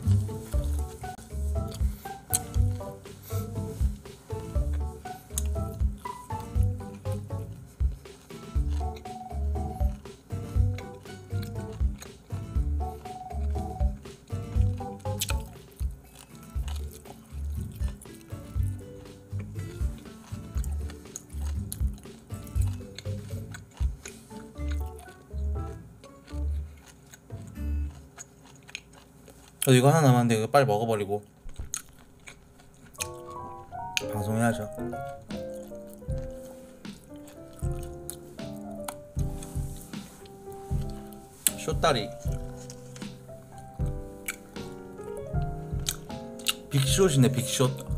저도 이거 하나 남았는데 이거 빨리 먹어버리고 방송해야죠. 쇼다리 빅숏이네. 빅숏.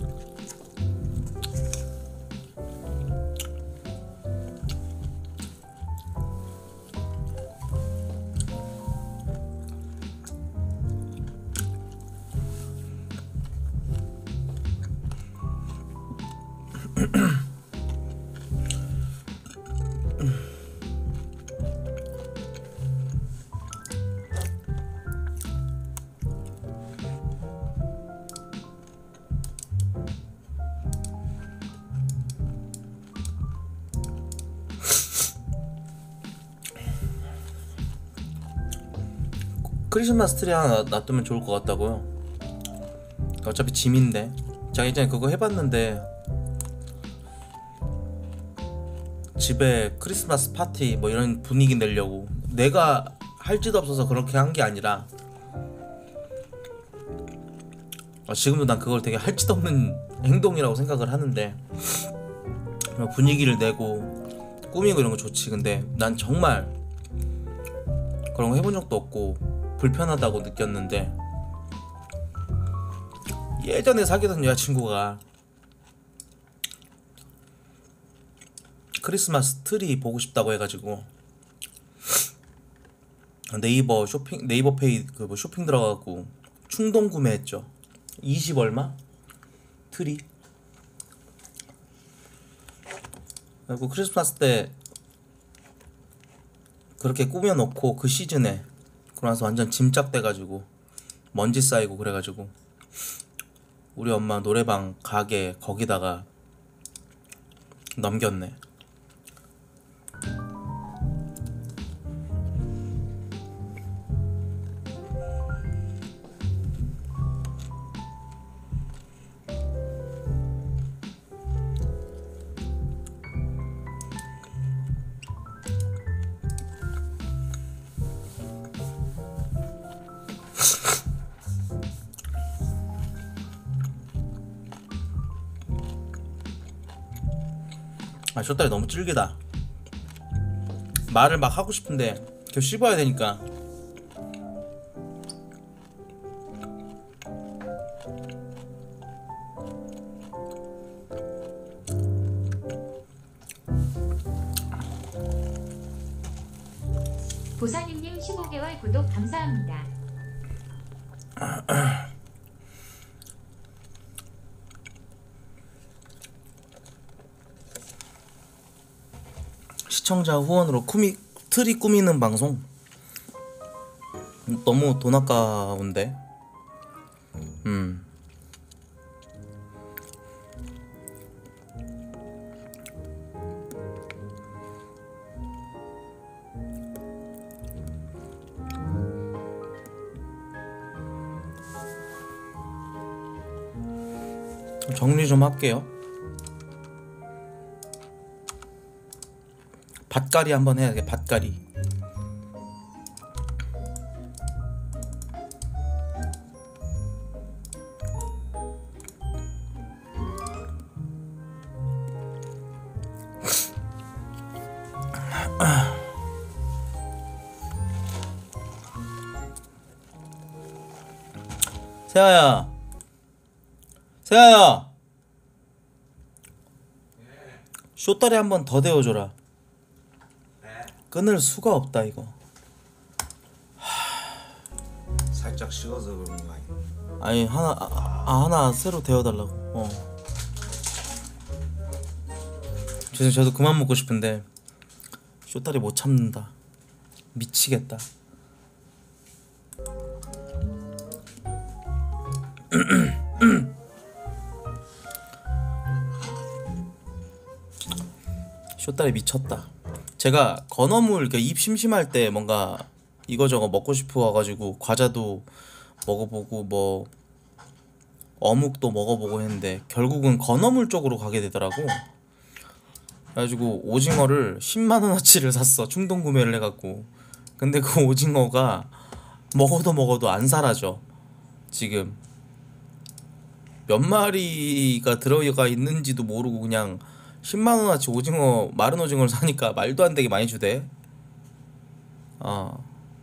크리스마스 트리 하나 놔두면 좋을 것 같다고요. 어차피 짐인데. 제가 예전에 그거 해봤는데 집에 크리스마스 파티 뭐 이런 분위기 내려고 내가 할지도 없어서 그렇게 한 게 아니라 지금도 난 그걸 되게 할지도 없는 행동이라고 생각을 하는데 분위기를 내고 꾸미고 이런 거 좋지. 근데 난 정말 그런 거 해본 적도 없고 불편하다고 느꼈는데 예전에 사귀던 여자친구가 크리스마스 트리 보고 싶다고 해가지고 네이버 페이 그 뭐 쇼핑 들어가고 충동 구매했죠. 20 얼마? 트리. 그리고 크리스마스 때 그렇게 꾸며놓고 그 시즌에 그러면서 완전 짐짝 돼가지고 먼지 쌓이고 그래가지고 우리 엄마 노래방 가게 거기다가 넘겼네. 쇼다리 너무 질기다. 말을 막 하고 싶은데 계속 씹어야 되니까. 보사님님 15개월 구독 감사합니다. 시청자 후원으로 트리 꾸미는 방송 너무 돈 아까운데. 정리 좀 할게요. 밭갈이 한번 해야겠. 밭갈이. 세아야, 세아야, 쇼다리 한번 더 데워줘라. 끊을 수가 없다 이거. 살짝 식어서 그런 거 아니 아니야? 하나 새로 데워달라고. 죄송, 저도 그만 먹고 싶은데 쇼다리 못 참는다. 미치겠다. 쇼다리 미쳤다. 제가 건어물 이렇게 입 심심할 때 뭔가 이거저거 먹고 싶어 와가지고 과자도 먹어보고 뭐 어묵도 먹어보고 했는데 결국은 건어물 쪽으로 가게 되더라고. 그래가지고 오징어를 10만원어치를 샀어. 충동 구매를 해갖고. 근데 그 오징어가 먹어도 안 사라져. 지금 몇 마리가 들어가 있는지도 모르고 그냥 10만원어치 오징어, 마른 오징어를 사니까 말도 안 되게 많이 주대. 어.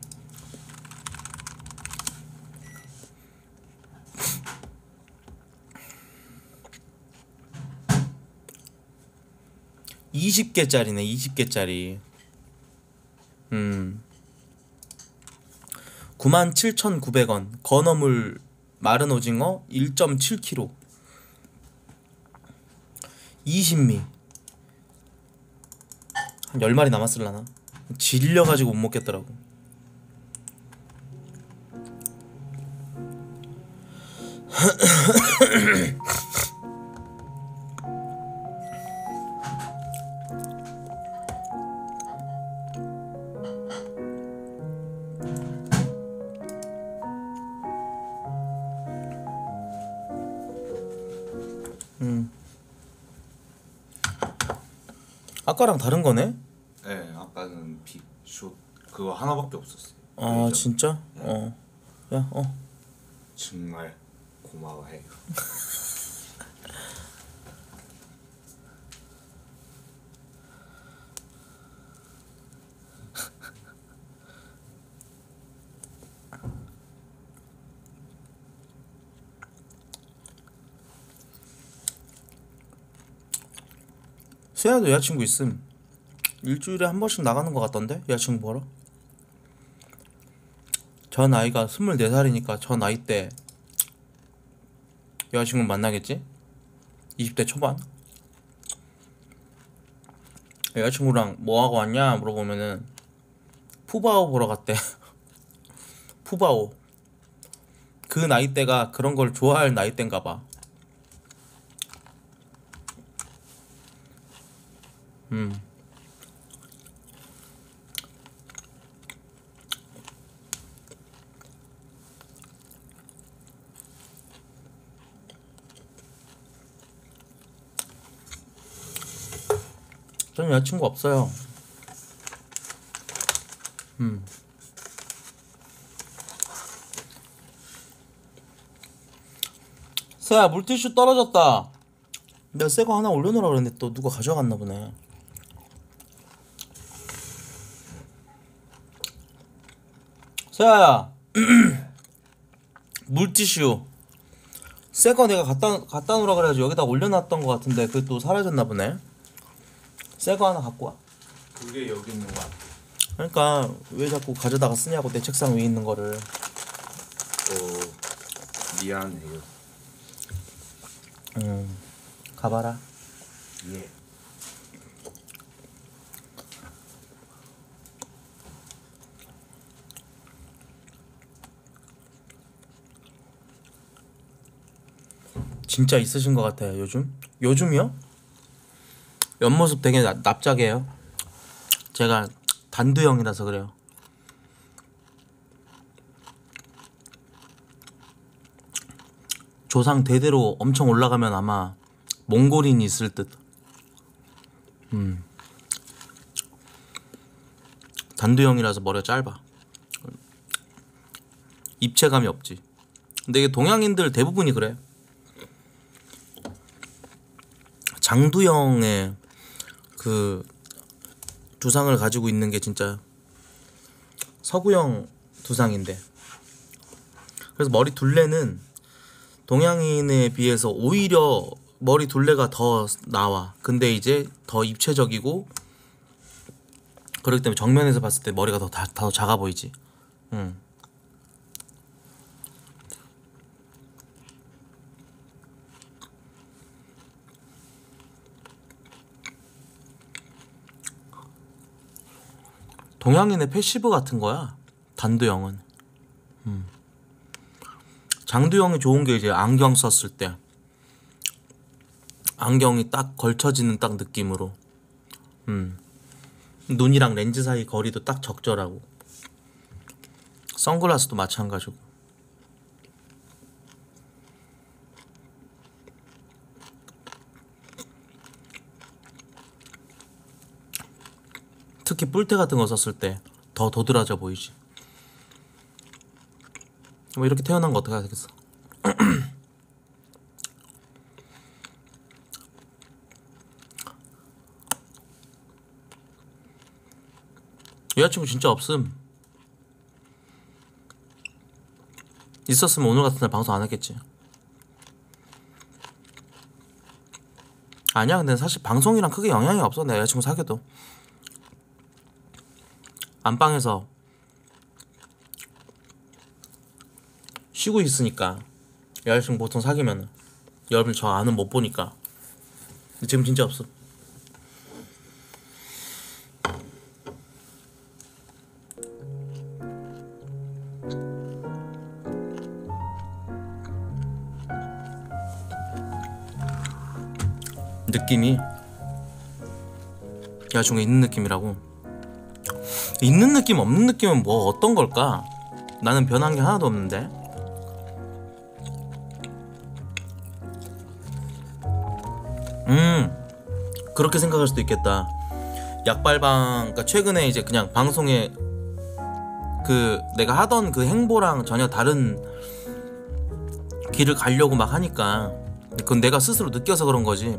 (20개짜리네) 20개짜리 97,900원 건어물 마른 오징어 1.7kg 20미 한 10마리 남았을라나? 질려가지고 못 먹겠더라고. 아까랑 다른 거네? 네, 아까는 빅쇼 그거 하나밖에 없었어요. 아 레이저. 진짜? 야 정말 고마워해요. 세아도 여자친구 있음. 일주일에 한 번씩 나가는 것 같던데? 여자친구 보러? 저 나이가 24살이니까 저 나이 때 여자친구 만나겠지? 20대 초반? 여자친구랑 뭐하고 왔냐 물어보면은 푸바오 보러 갔대. 푸바오. 그 나이대가 그런 걸 좋아할 나이대인가봐. 저는 여자친구 없어요. 세야 물티슈 떨어졌다. 내가 새 거 하나 올려놓으라 그랬는데 또 누가 가져갔나 보네. 세아야 물티슈 새 거 내가 갖다 놓으라 그래가지고 여기다 올려놨던 거 같은데 그게 또 사라졌나 보네. 새 거 하나 갖고 와. 그게 여기 있는 거 같아. 그러니까 왜 자꾸 가져다가 쓰냐고 내 책상 위에 있는 거를. 미안해요. 가봐라. 예. 진짜 있으신 것 같아요 요즘. 요즘이요? 옆모습 되게 납작해요. 제가 단두형이라서 그래요. 조상 대대로 엄청 올라가면 아마 몽골인이 있을 듯. 단두형이라서 머리가 짧아. 입체감이 없지. 근데 이게 동양인들 대부분이 그래. 장두형의 그 두상을 가지고 있는 게 진짜 서구형 두상인데, 그래서 머리 둘레는 동양인에 비해서 오히려 머리 둘레가 더 나와. 근데 이제 더 입체적이고 그렇기 때문에 정면에서 봤을 때 머리가 더 작아 보이지. 동양인의 패시브 같은 거야 단두형은. 장두영이 좋은 게 이제 안경 썼을 때 안경이 딱 걸쳐지는 딱 느낌으로 눈이랑 렌즈 사이 거리도 딱 적절하고 선글라스도 마찬가지고 특히 뿔테 같은 거 썼을 때 더 도드라져 보이지. 뭐 이렇게 태어난 거 어떻게 하겠어. 여자친구 진짜 없음. 있었으면 오늘 같은 날 방송 안 했겠지. 아니야, 근데 사실 방송이랑 크게 영향이 없어. 내 여자친구 사귀어도 안방에서 쉬고 있으니까. 여자친구 보통 사귀면 여러분 저 안은 못 보니까. 근데 지금 진짜 없어. 느낌이 여자친구 있는 느낌이라고. 있는 느낌 없는 느낌은 뭐 어떤 걸까? 나는 변한 게 하나도 없는데. 그렇게 생각할 수도 있겠다. 약발방, 그러니까 최근에 이제 그냥 방송에 그 내가 하던 그 행보랑 전혀 다른 길을 가려고 막 하니까 그건 내가 스스로 느껴서 그런 거지.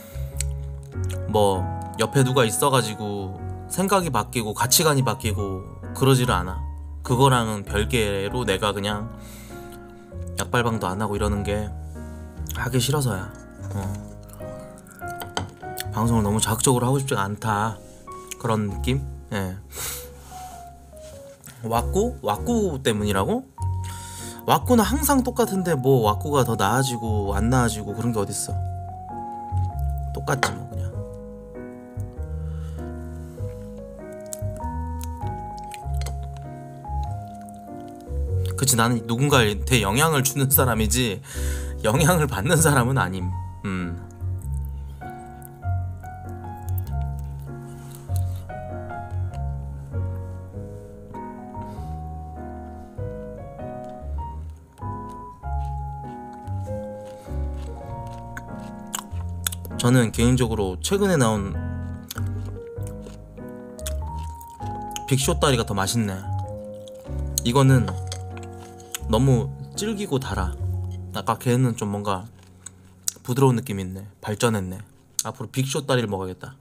뭐 옆에 누가 있어가지고 생각이 바뀌고 가치관이 바뀌고 그러지를 않아. 그거랑은 별개로 내가 그냥 약발방도 안 하고 이러는 게 하기 싫어서야. 방송을 너무 자극적으로 하고 싶지가 않다, 그런 느낌? 예. 왁구 때문이라고? 왁구는 항상 똑같은데 뭐 왁구가 더 나아지고 안 나아지고 그런 게 어딨어. 똑같지 뭐 그냥. 그치, 나는 누군가한테 영향을 주는 사람이지 영향을 받는 사람은 아님. 저는 개인적으로 최근에 나온 빅쇼 다리가 더 맛있네. 이거는 너무 질기고 달아. 아까 걔는 좀 뭔가 부드러운 느낌이 있네. 발전했네. 앞으로 빅쇼 다리를 먹어야겠다.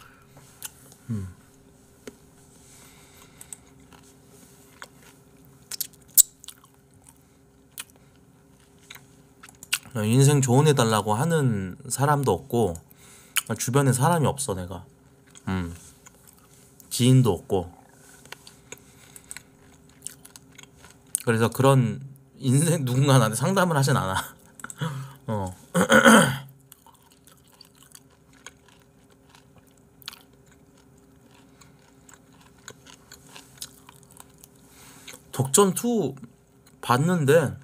인생 조언해달라고 하는 사람도 없고 주변에 사람이 없어 내가. 지인도 없고. 그래서 그런 인생 누군가 나한테 상담을 하진 않아. 독전2 봤는데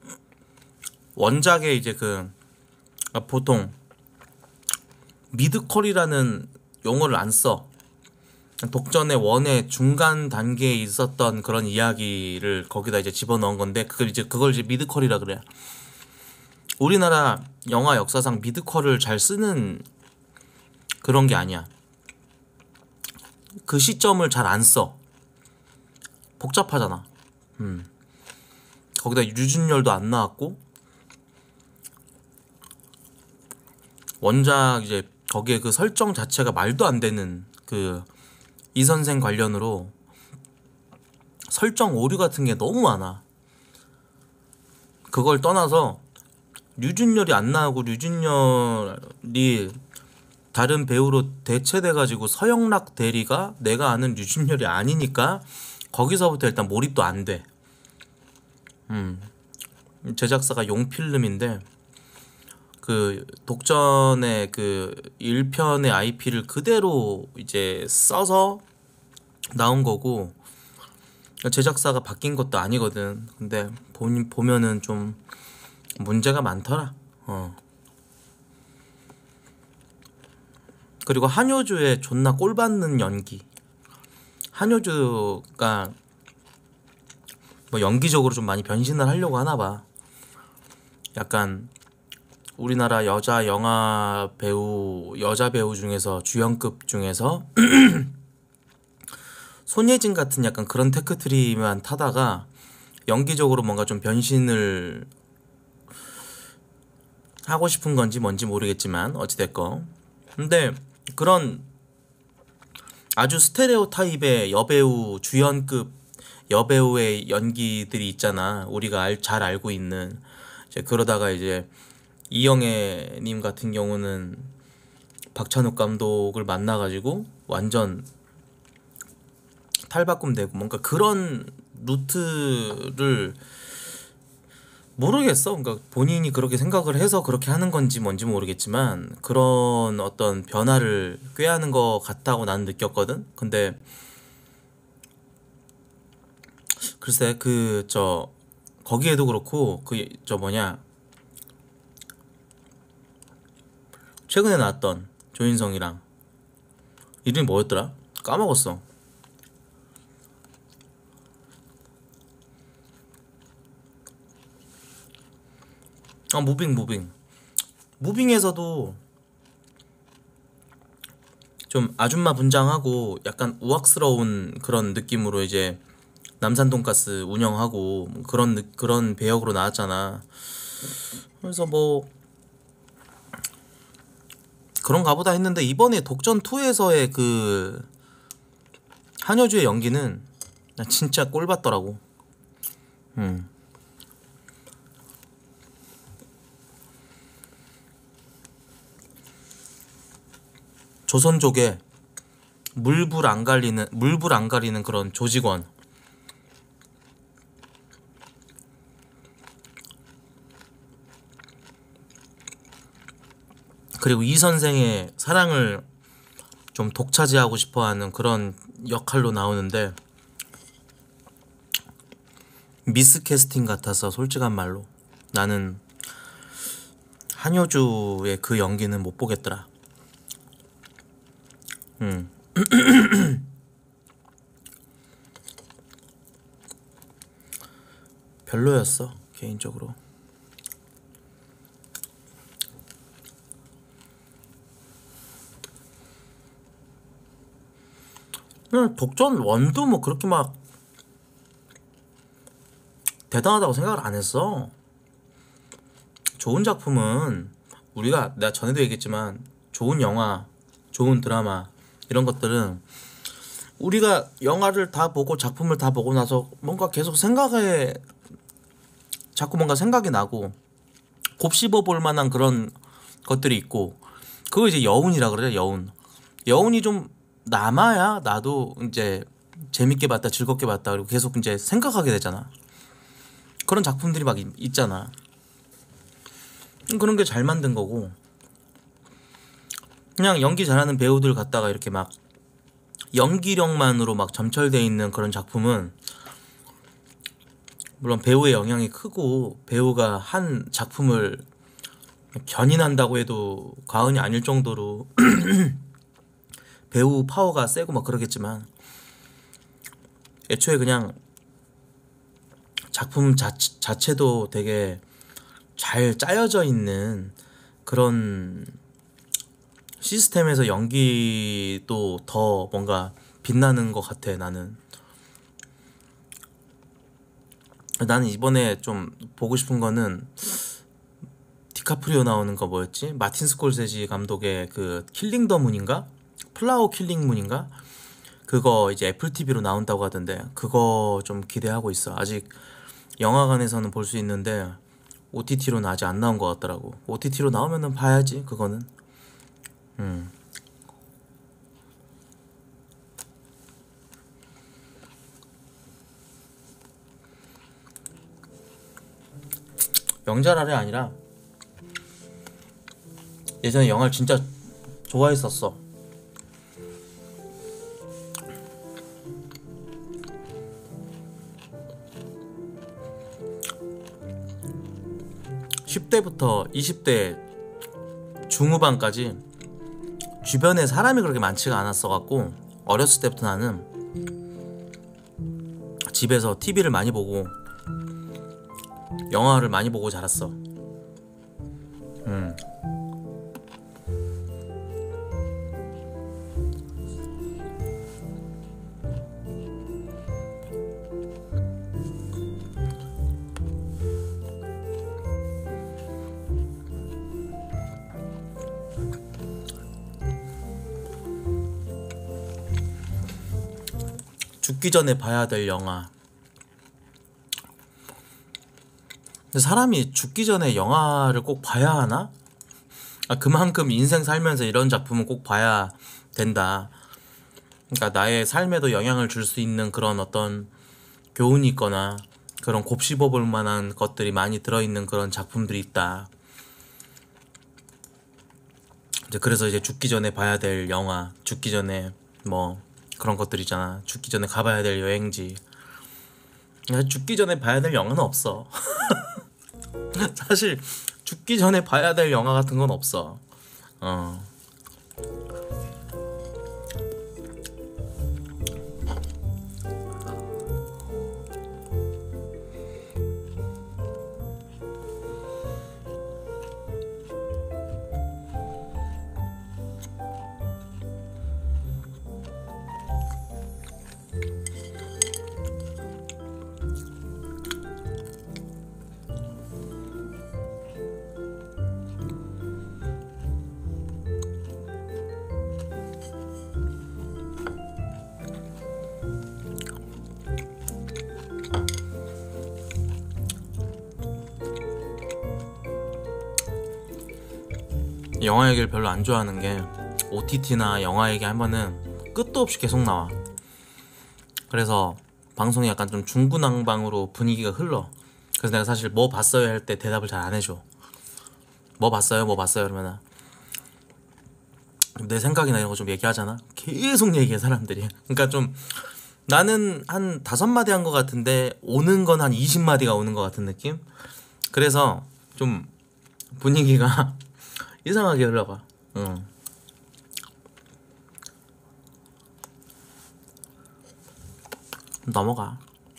원작에 이제 그 보통 미드컬이라는 용어를 안 써. 독전의 원의 중간 단계에 있었던 그런 이야기를 거기다 이제 집어넣은 건데 그걸 이제 미드컬이라 그래. 우리나라 영화 역사상 미드컬을 잘 쓰는 그런 게 아니야. 그 시점을 잘 안 써. 복잡하잖아. 거기다 유준열도 안 나왔고 원작 이제 거기에 그 설정 자체가 말도 안 되는 그 이 선생 관련으로 설정 오류 같은 게 너무 많아. 그걸 떠나서 류준열이 안 나오고 류준열이 다른 배우로 대체돼가지고 서영락 대리가 내가 아는 류준열이 아니니까 거기서부터 일단 몰입도 안 돼. 제작사가 용필름인데 그 독전의 그 1편의 IP를 그대로 이제 써서 나온 거고 제작사가 바뀐 것도 아니거든. 근데 보면은 좀 문제가 많더라. 그리고 한효주의 존나 꼴받는 연기. 한효주가 뭐 연기적으로 좀 많이 변신을 하려고 하나봐. 약간 우리나라 여자 배우 중에서 주연급 중에서 손예진 같은 약간 그런 테크트리만 타다가 연기적으로 뭔가 좀 변신을 하고 싶은 건지 뭔지 모르겠지만 어찌됐건. 근데 그런 아주 스테레오 타입의 여배우, 주연급 여배우의 연기들이 있잖아. 우리가 잘 알고 있는. 이제 그러다가 이제 이영애 님 같은 경우는 박찬욱 감독을 만나가지고 완전 탈바꿈되고 뭔가 그런 루트를 모르겠어. 그러니까 본인이 그렇게 생각을 해서 그렇게 하는 건지 뭔지 모르겠지만 그런 어떤 변화를 꾀하는 것 같다고 나는 느꼈거든. 근데 글쎄 거기에도 그렇고 최근에 나왔던 조인성이랑 이름이 뭐였더라? 까먹었어. 무빙에서도 좀 아줌마 분장하고 약간 우악스러운 그런 느낌으로 이제 남산 돈가스 운영하고 그런 배역으로 나왔잖아. 그래서 뭐 그런가 보다 했는데 이번에 독전 2에서의 그 한효주의 연기는 나 진짜 꼴봤더라고. 조선족의 물불 안 가리는 그런 조직원. 그리고 이 선생의 사랑을 좀 독차지하고 싶어하는 그런 역할로 나오는데 미스캐스팅 같아서 솔직한 말로 나는 한효주의 그 연기는 못 보겠더라. 별로였어 개인적으로. 독전 1도 뭐 그렇게 막 대단하다고 생각을 안 했어. 좋은 작품은 내가 전에도 얘기했지만 좋은 영화, 좋은 드라마 이런 것들은 우리가 영화를 다 보고 작품을 다 보고 나서 뭔가 계속 자꾸 뭔가 생각이 나고 곱씹어 볼 만한 그런 것들이 있고 그거 이제 여운이라 그래. 여운이 좀 남아야 나도 이제 재밌게 봤다 즐겁게 봤다 그리고 계속 이제 생각하게 되잖아. 그런 작품들이 막 있잖아. 그런 게 잘 만든 거고 그냥 연기 잘하는 배우들 갖다가 이렇게 막 연기력만으로 막 점철돼 있는 그런 작품은 물론 배우의 영향이 크고 배우가 한 작품을 견인한다고 해도 과언이 아닐 정도로 배우 파워가 세고 막 그러겠지만 애초에 그냥 작품 자체도 되게 잘 짜여져 있는 그런 시스템에서 연기도 더 뭔가 빛나는 것 같아. 나는 이번에 좀 보고 싶은 거는 디카프리오 나오는 거 뭐였지? 마틴 스콜세지 감독의 그 킬링 더 문인가? 플라워 킬링 문인가? 그거 이제 애플 TV로 나온다고 하던데 그거 좀 기대하고 있어. 아직 영화관에서는 볼 수 있는데 OTT로는 아직 안 나온 것 같더라고. OTT로 나오면은 봐야지 그거는. 명절 아래 아니라 예전에 영화를 진짜 좋아했었어. 10대부터 20대 중후반까지 주변에 사람이 그렇게 많지가 않았어갖고 어렸을 때부터 나는 집에서 TV를 많이 보고 영화를 많이 보고 자랐어. 죽기 전에 봐야 될 영화. 근데 사람이 죽기 전에 영화를 꼭 봐야 하나? 그만큼 인생 살면서 이런 작품은 꼭 봐야 된다. 그러니까 나의 삶에도 영향을 줄 수 있는 그런 어떤 교훈이 있거나 그런 곱씹어 볼 만한 것들이 많이 들어있는 그런 작품들이 있다. 그래서 이제 죽기 전에 봐야 될 영화, 죽기 전에 뭐 그런 것들 있잖아. 죽기 전에 가봐야 될 여행지. 죽기 전에 봐야 될 영화는 없어. 사실 죽기 전에 봐야 될 영화 같은 건 없어. 영화 얘기를 별로 안 좋아하는 게 OTT나 영화 얘기 하면은 끝도 없이 계속 나와. 그래서 방송이 약간 좀 중구난방으로 분위기가 흘러. 그래서 내가 사실 뭐 봤어요 할 때 대답을 잘 안 해줘. 뭐 봤어요 이러면은 내 생각이나 이런 거 좀 얘기하잖아. 계속 얘기해 사람들이. 그러니까 좀 나는 한 5마디 한 거 같은데 오는 건 한 20마디가 오는 거 같은 느낌? 그래서 좀 분위기가 이상하게 흘러가. 넘어가.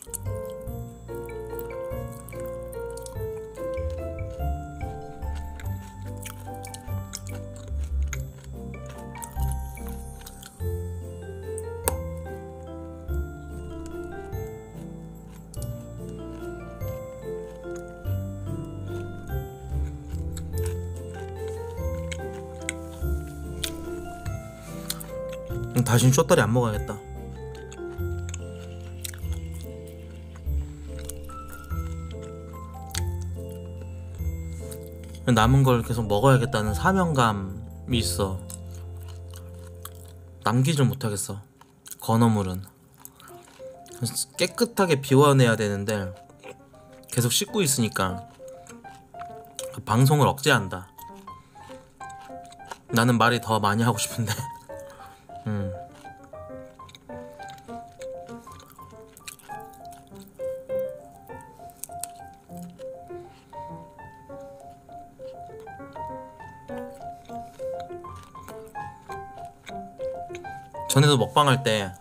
다시는 쇼다리 안 먹어야겠다. 남은 걸 계속 먹어야겠다는 사명감이 있어. 남기질 못하겠어. 건어물은 깨끗하게 비워내야 되는데 계속 씻고 있으니까 방송을 억제한다. 나는 말이 더 많이 하고 싶은데 전에도 먹방할 때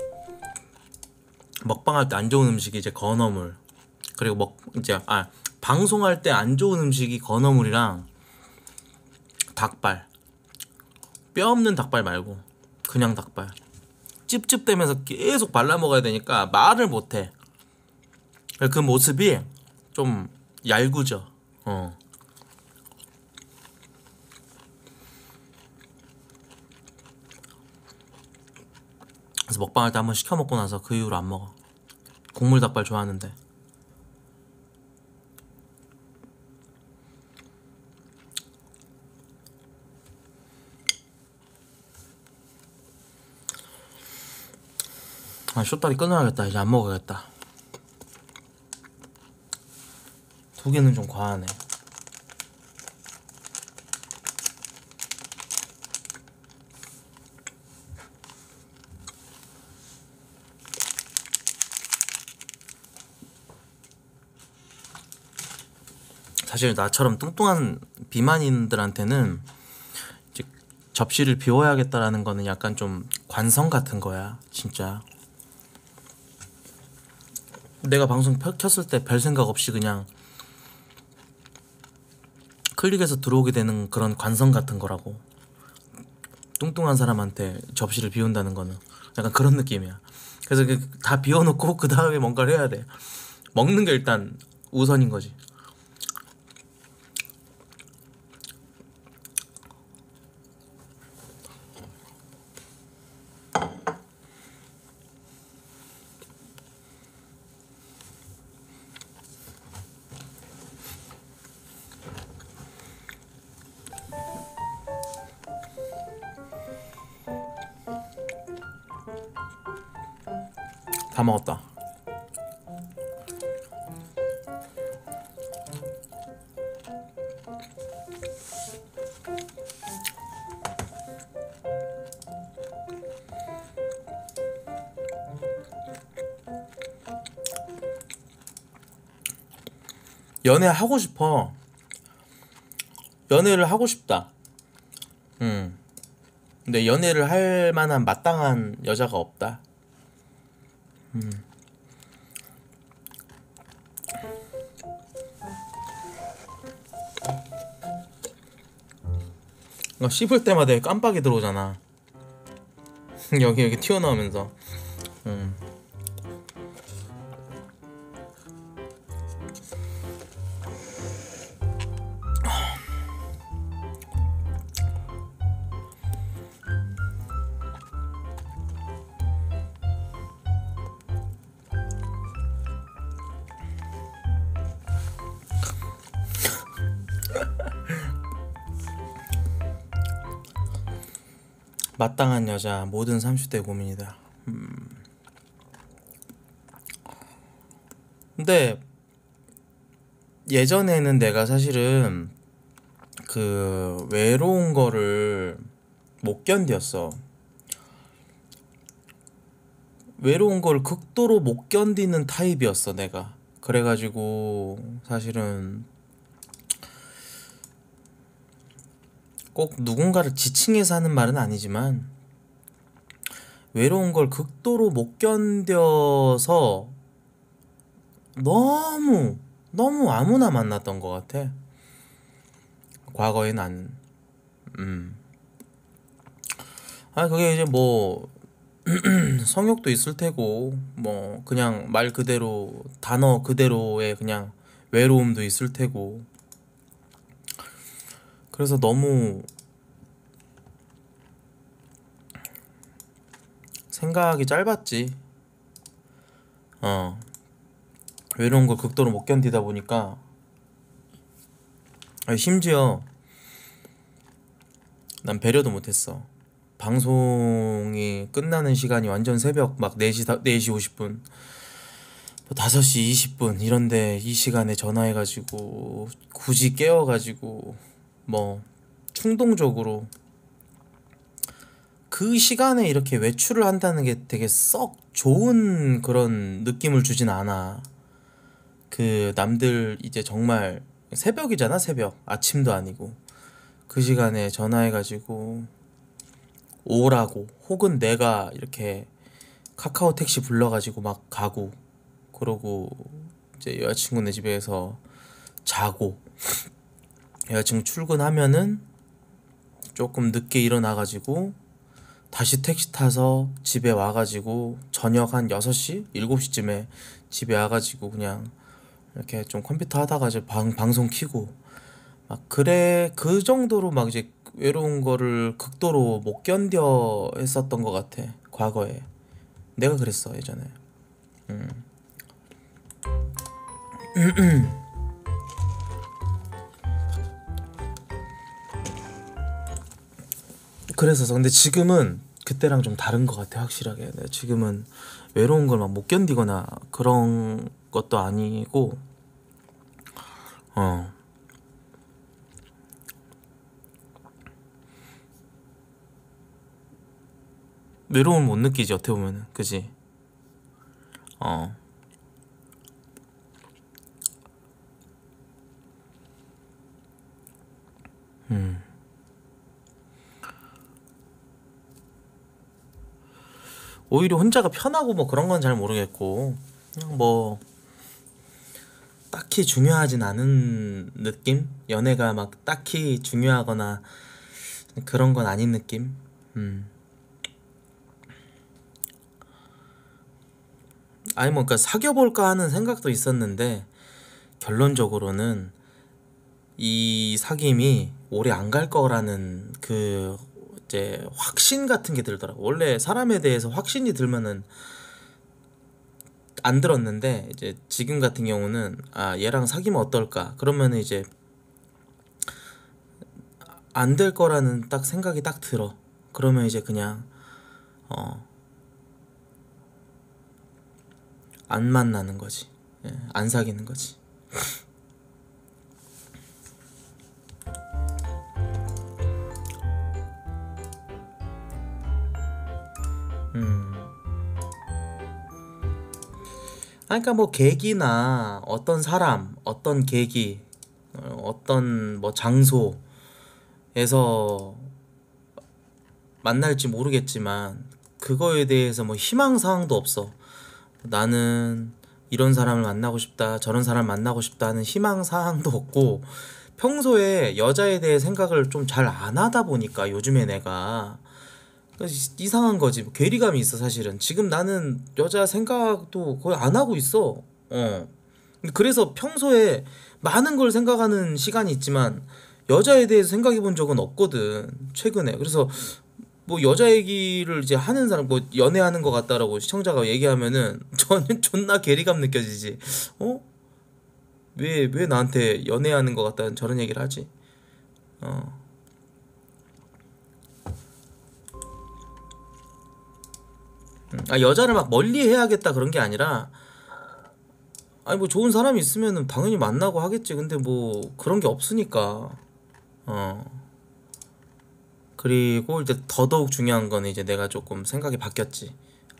안 좋은 음식이 이제 건어물, 그리고 방송할 때 안 좋은 음식이 건어물이랑 닭발, 뼈 없는 닭발 말고 그냥 닭발. 찝찝대면서 계속 발라 먹어야 되니까 말을 못해. 그 모습이 좀 얄궂어. 그래서 먹방할 때 한번 시켜 먹고 나서 그 이후로 안 먹어. 국물 닭발 좋아하는데. 쇼다리 끊어야겠다. 이제 안 먹어야겠다. 2개는 좀 과하네. 사실 나처럼 뚱뚱한 비만인들한테는 이제 접시를 비워야겠다라는 거는 약간 좀 관성 같은 거야 진짜. 내가 방송 켰을 때 별 생각 없이 그냥 클릭해서 들어오게 되는 그런 관성 같은 거라고. 뚱뚱한 사람한테 접시를 비운다는 거는 약간 그런 느낌이야. 그래서 다 비워놓고 그 다음에 뭔가를 해야 돼. 먹는 게 일단 우선인 거지. 다 먹었다. 연애 하고 싶어. 연애를 하고 싶다. 근데 연애를 할 만한 마땅한 여자가 없다. 씹을 때마다 깜빡이 들어오잖아. 여기 튀어나오면서. 마땅한 여자 모든 30대 고민이다. 근데 예전에는 내가 사실은 그 외로운 거를 못 견뎠어. 외로운 걸 극도로 못 견디는 타입이었어 내가. 그래가지고 사실은 꼭 누군가를 지칭해서 하는 말은 아니지만 외로운 걸 극도로 못 견뎌서 너무 아무나 만났던 것 같아 과거에 나는. 그게 이제 뭐 성욕도 있을 테고 뭐 그냥 말 그대로 단어 그대로의 그냥 외로움도 있을 테고. 그래서 너무 생각이 짧았지. 외로운 걸 극도로 못 견디다 보니까. 심지어 난 배려도 못했어. 방송이 끝나는 시간이 완전 새벽 막 4시 50분 5시 20분 이런데 이 시간에 전화해가지고 굳이 깨워가지고 뭐 충동적으로 그 시간에 이렇게 외출을 한다는 게 되게 썩 좋은 그런 느낌을 주진 않아. 그 남들 이제 정말 새벽이잖아. 새벽 아침도 아니고 그 시간에 전화해가지고 오라고 혹은 내가 이렇게 카카오 택시 불러가지고 막 가고 그러고 이제 여자친구네 집에서 자고 여자친구 출근하면은 조금 늦게 일어나가지고 다시 택시 타서 집에 와가지고 저녁 한 6시? 7시쯤에 집에 와가지고 그냥 이렇게 좀 컴퓨터 하다가 이제 방송 켜고 막 그래. 그 정도로 막 이제 외로운 거를 극도로 못 견뎌 했었던 것 같아 과거에. 내가 그랬어 예전에. 그래서 근데 지금은 그때랑 좀 다른 것 같아 확실하게. 내가 지금은 외로운 걸 막 못 견디거나 그런 것도 아니고 외로움 못 느끼지 어떻게 보면은. 그지? 오히려 혼자가 편하고 뭐 그런 건 잘 모르겠고, 그냥 뭐 딱히 중요하진 않은 느낌? 연애가 막 딱히 중요하거나 그런 건 아닌 느낌? 아니 뭐 그러니까 사귀어볼까 하는 생각도 있었는데 결론적으로는 이 사귐이 오래 안 갈 거라는 그 이제 확신 같은 게 들더라고. 원래 사람에 대해서 확신이 들면은 안 들었는데 이제 지금 같은 경우는 아 얘랑 사귀면 어떨까? 그러면은 이제 안 될 거라는 딱 생각이 딱 들어. 그러면 이제 그냥 안 만나는 거지. 예, 안 사귀는 거지. 그러니까 뭐 계기나 어떤 사람, 어떤 계기, 어떤 뭐 장소에서 만날지 모르겠지만 그거에 대해서 뭐 희망사항도 없어. 나는 이런 사람을 만나고 싶다, 저런 사람을 만나고 싶다 하는 희망사항도 없고 평소에 여자에 대해 생각을 좀 잘 안 하다 보니까 요즘에 내가 이상한 거지. 뭐 괴리감이 있어 사실은. 지금 나는 여자 생각도 거의 안 하고 있어. 그래서 평소에 많은 걸 생각하는 시간이 있지만 여자에 대해서 생각해 본 적은 없거든 최근에. 그래서 뭐 여자 얘기를 이제 하는 사람 뭐 연애하는 것 같다라고 시청자가 얘기하면은 저는 존나 괴리감 느껴지지. 어? 왜 나한테 연애하는 것 같다는 저런 얘기를 하지? 아 여자를 막 멀리 해야겠다 그런 게 아니라 아니 뭐 좋은 사람이 있으면은 당연히 만나고 하겠지. 근데 뭐 그런 게 없으니까. 그리고 이제 더더욱 중요한 거는 이제 내가 조금 생각이 바뀌었지.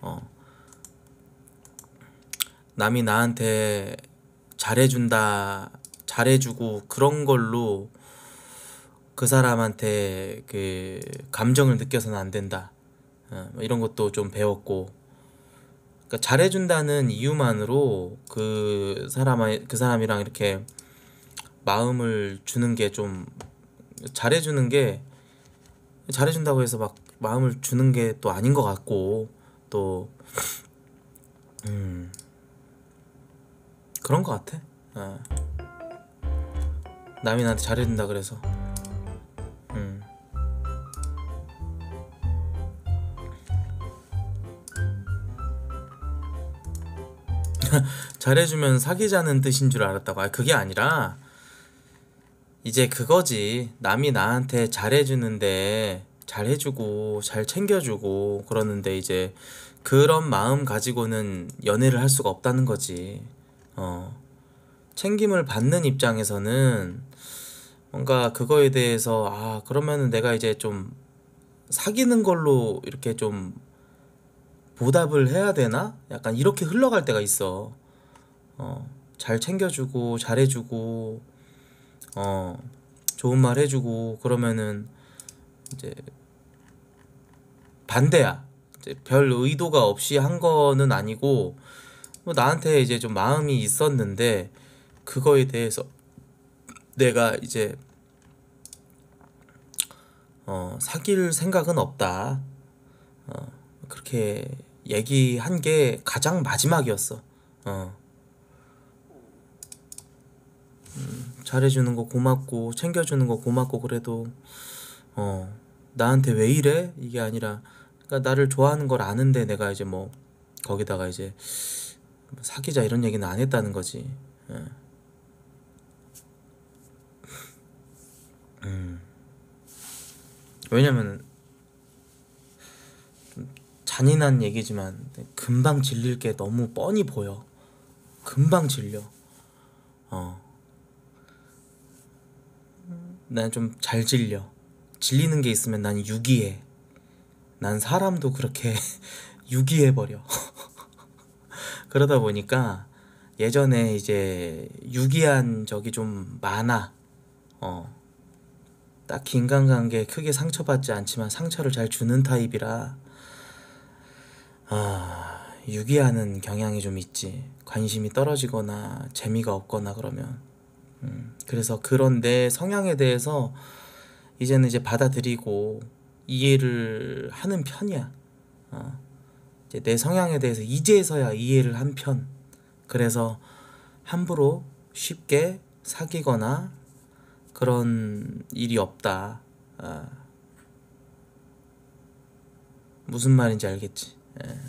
남이 나한테 잘해준다, 잘해주고 그런 걸로 그 사람한테 그 감정을 느껴서는 안 된다. 뭐 이런 것도 좀 배웠고. 그러니까 잘해준다는 이유만으로 그 사람이랑 이렇게 마음을 주는 게 좀 잘해주는 게 잘해준다고 해서 막 마음을 주는 게 또 아닌 것 같고 또 그런 것 같아. 남이 나한테 잘해준다 그래서 잘해주면 사귀자는 뜻인 줄 알았다고. 아 그게 아니라 이제 그거지. 남이 나한테 잘해주는데 잘해주고 잘 챙겨주고 그러는데 이제 그런 마음 가지고는 연애를 할 수가 없다는 거지. 챙김을 받는 입장에서는 뭔가 그거에 대해서 아 그러면은 내가 이제 좀 사귀는 걸로 이렇게 좀 보답을 해야 되나? 약간 이렇게 흘러갈 때가 있어. 잘 챙겨주고 잘해주고 좋은 말 해주고 그러면은 이제 반대야. 이제 별 의도가 없이 한 거는 아니고 뭐 나한테 이제 좀 마음이 있었는데 그거에 대해서 내가 이제 사귈 생각은 없다. 그렇게 얘기한 게 가장 마지막이었어. 잘해주는 거 고맙고 챙겨주는 거 고맙고 그래도 나한테 왜 이래? 이게 아니라 그러니까 나를 좋아하는 걸 아는데 내가 이제 뭐 거기다가 이제 사귀자 이런 얘기는 안 했다는 거지. 왜냐면 좀 잔인한 얘기지만 금방 질릴 게 너무 뻔히 보여. 금방 질려. 난 좀 잘 질려. 질리는 게 있으면 난 유기해. 난 사람도 그렇게 유기해버려. 그러다 보니까 예전에 이제 유기한 적이 좀 많아. 딱히 인간관계에 크게 상처받지 않지만 상처를 잘 주는 타입이라 유기하는 경향이 좀 있지. 관심이 떨어지거나 재미가 없거나 그러면. 그래서 그런 내 성향에 대해서 이제는 이제 받아들이고 이해를 하는 편이야. 이제 내 성향에 대해서 이제서야 이해를 한 편. 그래서 함부로 쉽게 사귀거나 그런 일이 없다. 무슨 말인지 알겠지? 예.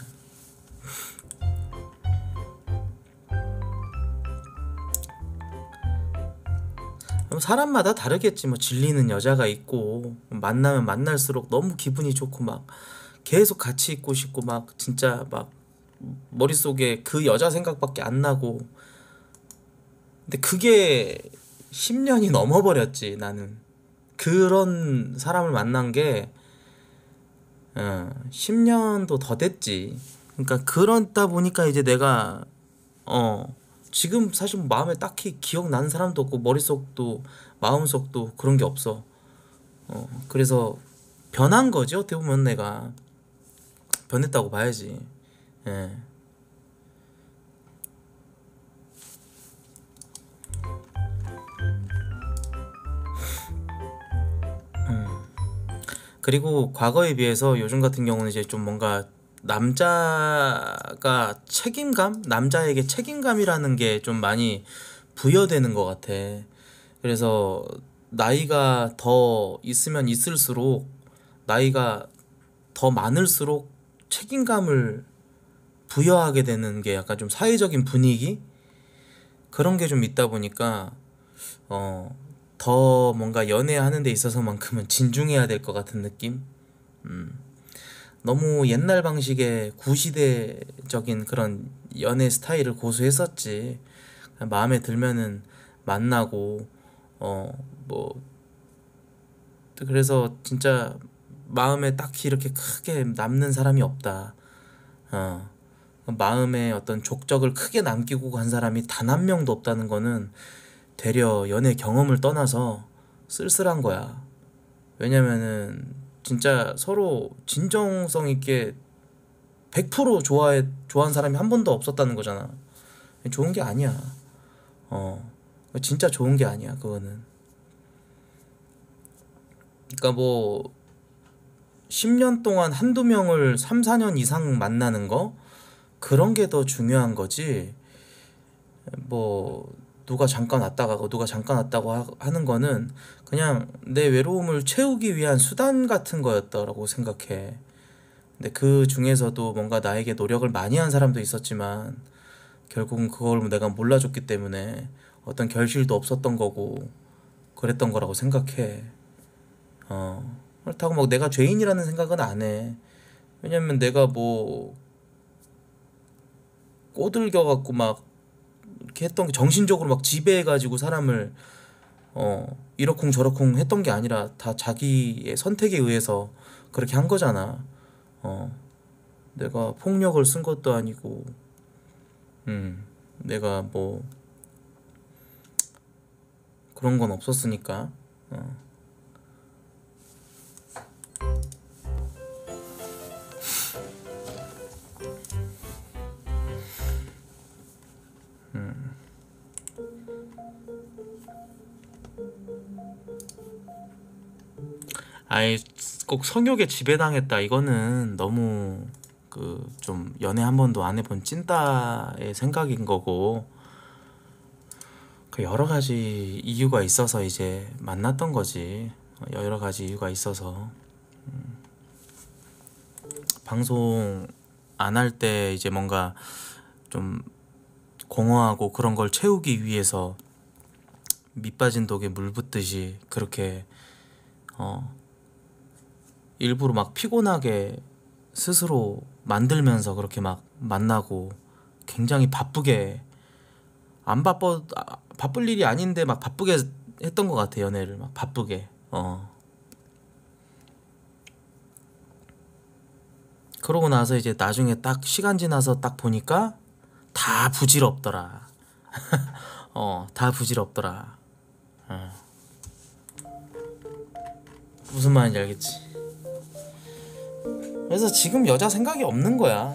사람마다 다르겠지. 뭐 질리는 여자가 있고 만나면 만날수록 너무 기분이 좋고 막 계속 같이 있고 싶고 막 진짜 막 머릿속에 그 여자 생각밖에 안 나고. 근데 그게 10년이 넘어버렸지. 나는 그런 사람을 만난 게 10년도 더 됐지. 그러니까 그러다 보니까 이제 내가 지금 사실 뭐 마음에 딱히 기억나는 사람도 없고 머릿속도 마음속도 그런 게 없어. 그래서 변한 거지. 어떻게 보면 내가 변했다고 봐야지. 예. 그리고 과거에 비해서 요즘 같은 경우는 이제 좀 뭔가 남자가 책임감? 남자에게 책임감이라는 게 좀 많이 부여되는 것 같아. 그래서 나이가 더 있으면 있을수록, 나이가 더 많을수록 책임감을 부여하게 되는 게 약간 좀 사회적인 분위기? 그런 게 좀 있다 보니까 어, 더 뭔가 연애하는 데 있어서만큼은 진중해야 될 것 같은 느낌? 너무 옛날 방식의 구시대적인 그런 연애 스타일을 고수했었지. 마음에 들면은 만나고, 뭐, 그래서 진짜 마음에 딱히 이렇게 크게 남는 사람이 없다. 어, 마음에 어떤 족적을 크게 남기고 간 사람이 단 한 명도 없다는 거는 되려 연애 경험을 떠나서 쓸쓸한 거야. 왜냐면은 진짜 서로 진정성 있게 100% 좋아한 사람이 한 번도 없었다는 거잖아. 좋은 게 아니야. 어, 진짜 좋은 게 아니야, 그거는. 그러니까 뭐 10년 동안 한두 명을 3, 4년 이상 만나는 거? 그런 게 더 중요한 거지. 뭐 누가 잠깐 왔다 가고 누가 잠깐 왔다고 하는 거는 그냥 내 외로움을 채우기 위한 수단 같은 거였다라고 생각해. 근데 그 중에서도 뭔가 나에게 노력을 많이 한 사람도 있었지만 결국은 그걸 내가 몰라줬기 때문에 어떤 결실도 없었던 거고 그랬던 거라고 생각해. 그렇다고 막 내가 죄인이라는 생각은 안 해. 왜냐면 내가 뭐 꼬들겨 갖고 막 이렇게 했던 게 정신적으로 막 지배해가지고 사람을 이러쿵 저러쿵 했던 게 아니라 다 자기의 선택에 의해서 그렇게 한 거잖아. 어, 내가 폭력을 쓴 것도 아니고, 내가 뭐 그런 건 없었으니까. 어. 아이, 꼭 성욕에 지배당했다. 이거는 너무 그 좀 연애 한 번도 안 해본 찐따의 생각인 거고, 그 여러 가지 이유가 있어서 이제 만났던 거지. 여러 가지 이유가 있어서 방송 안 할 때 이제 뭔가 좀 공허하고 그런 걸 채우기 위해서 밑 빠진 독에 물 붓듯이 그렇게 어 일부러 막 피곤하게 스스로 만들면서 그렇게 막 만나고 굉장히 바쁘게 안 바쁠 일이 아닌데 막 바쁘게 했던 것 같아. 연애를 막 바쁘게. 그러고 나서 이제 나중에 딱 시간 지나서 딱 보니까 다 부질없더라. 다 부질없더라. 어. 무슨 말인지 알겠지? 그래서 지금 여자 생각이 없는 거야.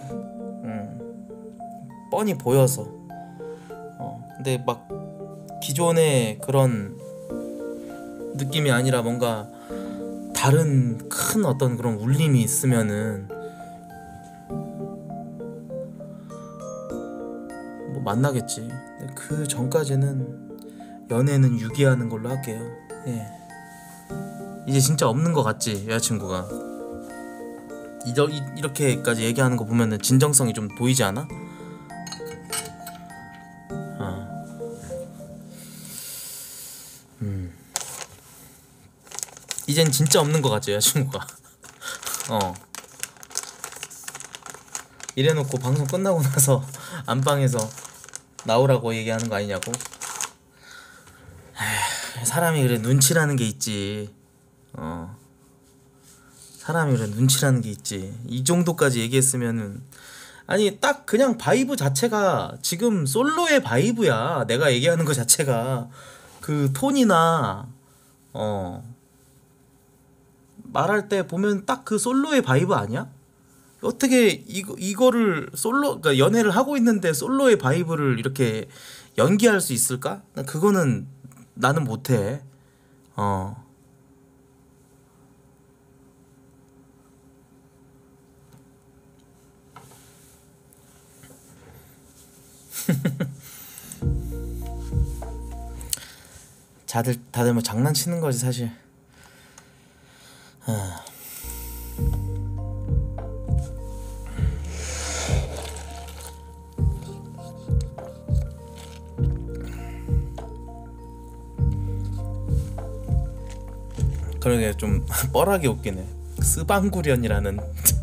뻔히 보여서. 근데 막 기존의 그런 느낌이 아니라 뭔가 다른 큰 어떤 그런 울림이 있으면은 뭐 만나겠지. 근데 그 전까지는 연애는 유기하는 걸로 할게요. 예. 이제 진짜 없는 거 같지, 여자친구가. 이렇게까지 얘기하는 거 보면은 진정성이 좀 보이지 않아? 이젠 진짜 없는 거 같지, 여자친구가. 이래놓고 방송 끝나고 나서 안방에서 나오라고 얘기하는 거 아니냐고. 에휴, 사람이 그래 눈치라는 게 있지. 사람이 그래 눈치라는 게 있지. 이 정도까지 얘기했으면은, 아니 딱 그냥 바이브 자체가 지금 솔로의 바이브야. 내가 얘기하는 거 자체가 그 톤이나 말할 때 보면 딱 그 솔로의 바이브 아니야? 어떻게 이거를 솔로, 그러니까 연애를 하고 있는데 솔로의 바이브를 이렇게 연기할 수 있을까? 그거는 나는 못해. 다들 뭐 장난치는 거지 사실. 그러게 좀 뻘하게 웃기네. 스방구련이라는.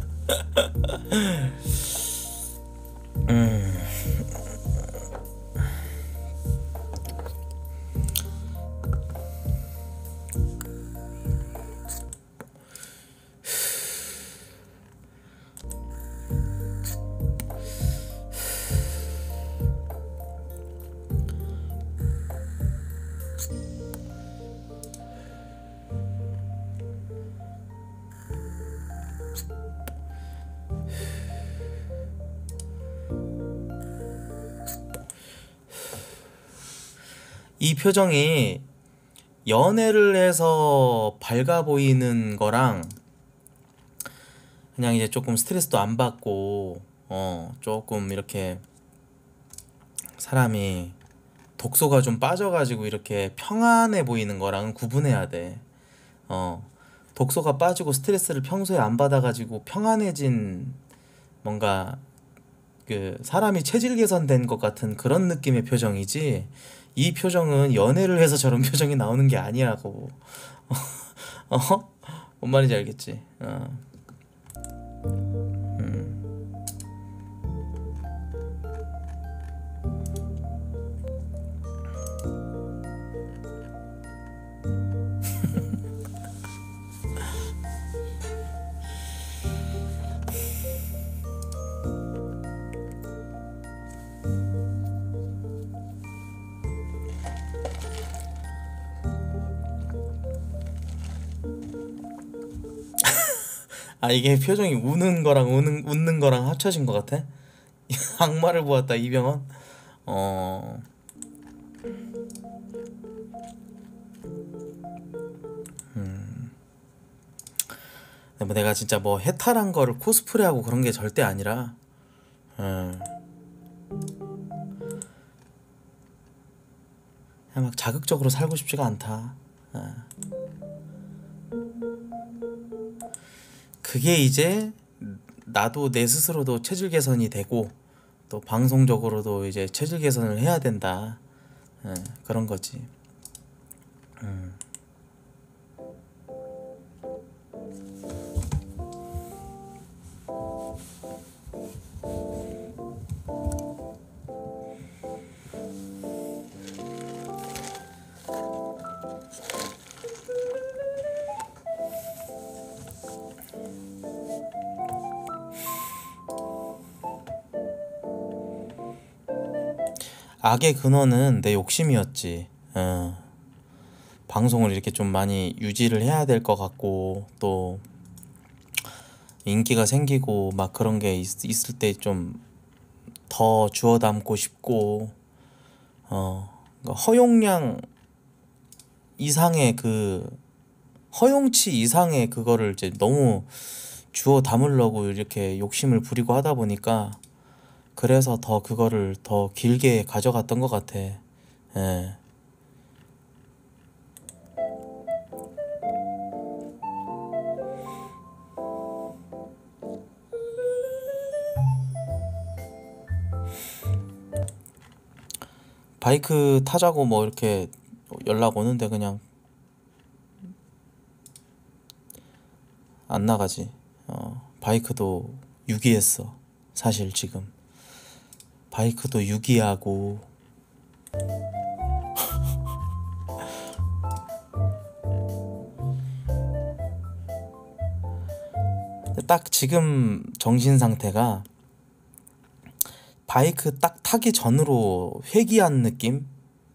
이 표정이 연애를 해서 밝아 보이는 거랑 그냥 이제 조금 스트레스도 안 받고 조금 이렇게 사람이 독소가 좀 빠져가지고 이렇게 평안해 보이는 거랑은 구분해야 돼. 독소가 빠지고 스트레스를 평소에 안 받아가지고 평안해진 뭔가 그 사람이 체질 개선된 것 같은 그런 느낌의 표정이지, 이 표정은 연애를 해서 저런 표정이 나오는 게 아니라고. 뭔 말인지 알겠지? 아, 이게 표정이 우는 거랑 웃는 거랑 합쳐진 것 같아? 악마를 보았다 이병헌. 뭐 내가 진짜 뭐 해탈한 거를 코스프레하고 그런 게 절대 아니라, 그냥 막 자극적으로 살고 싶지가 않다. 그게 이제 나도 내 스스로도 체질 개선이 되고 또 방송적으로도 이제 체질 개선을 해야 된다. 그런 거지. 악의 근원은 내 욕심이었지. 방송을 이렇게 좀 많이 유지를 해야 될 것 같고, 또 인기가 생기고 막 그런 게 있을 때 좀 더 주워 담고 싶고, 그러니까 허용량 이상의 허용치 이상의 그거를 이제 너무 주워 담으려고 이렇게 욕심을 부리고 하다 보니까, 그래서 더 그거를 더 길게 가져갔던 것 같아. 예. 바이크 타자고 뭐 이렇게 연락 오는데 그냥 안 나가지. 바이크도 유기했어. 사실 지금 바이크도 유기하고 딱 지금 정신 상태가 바이크 딱 타기 전으로 회귀한 느낌?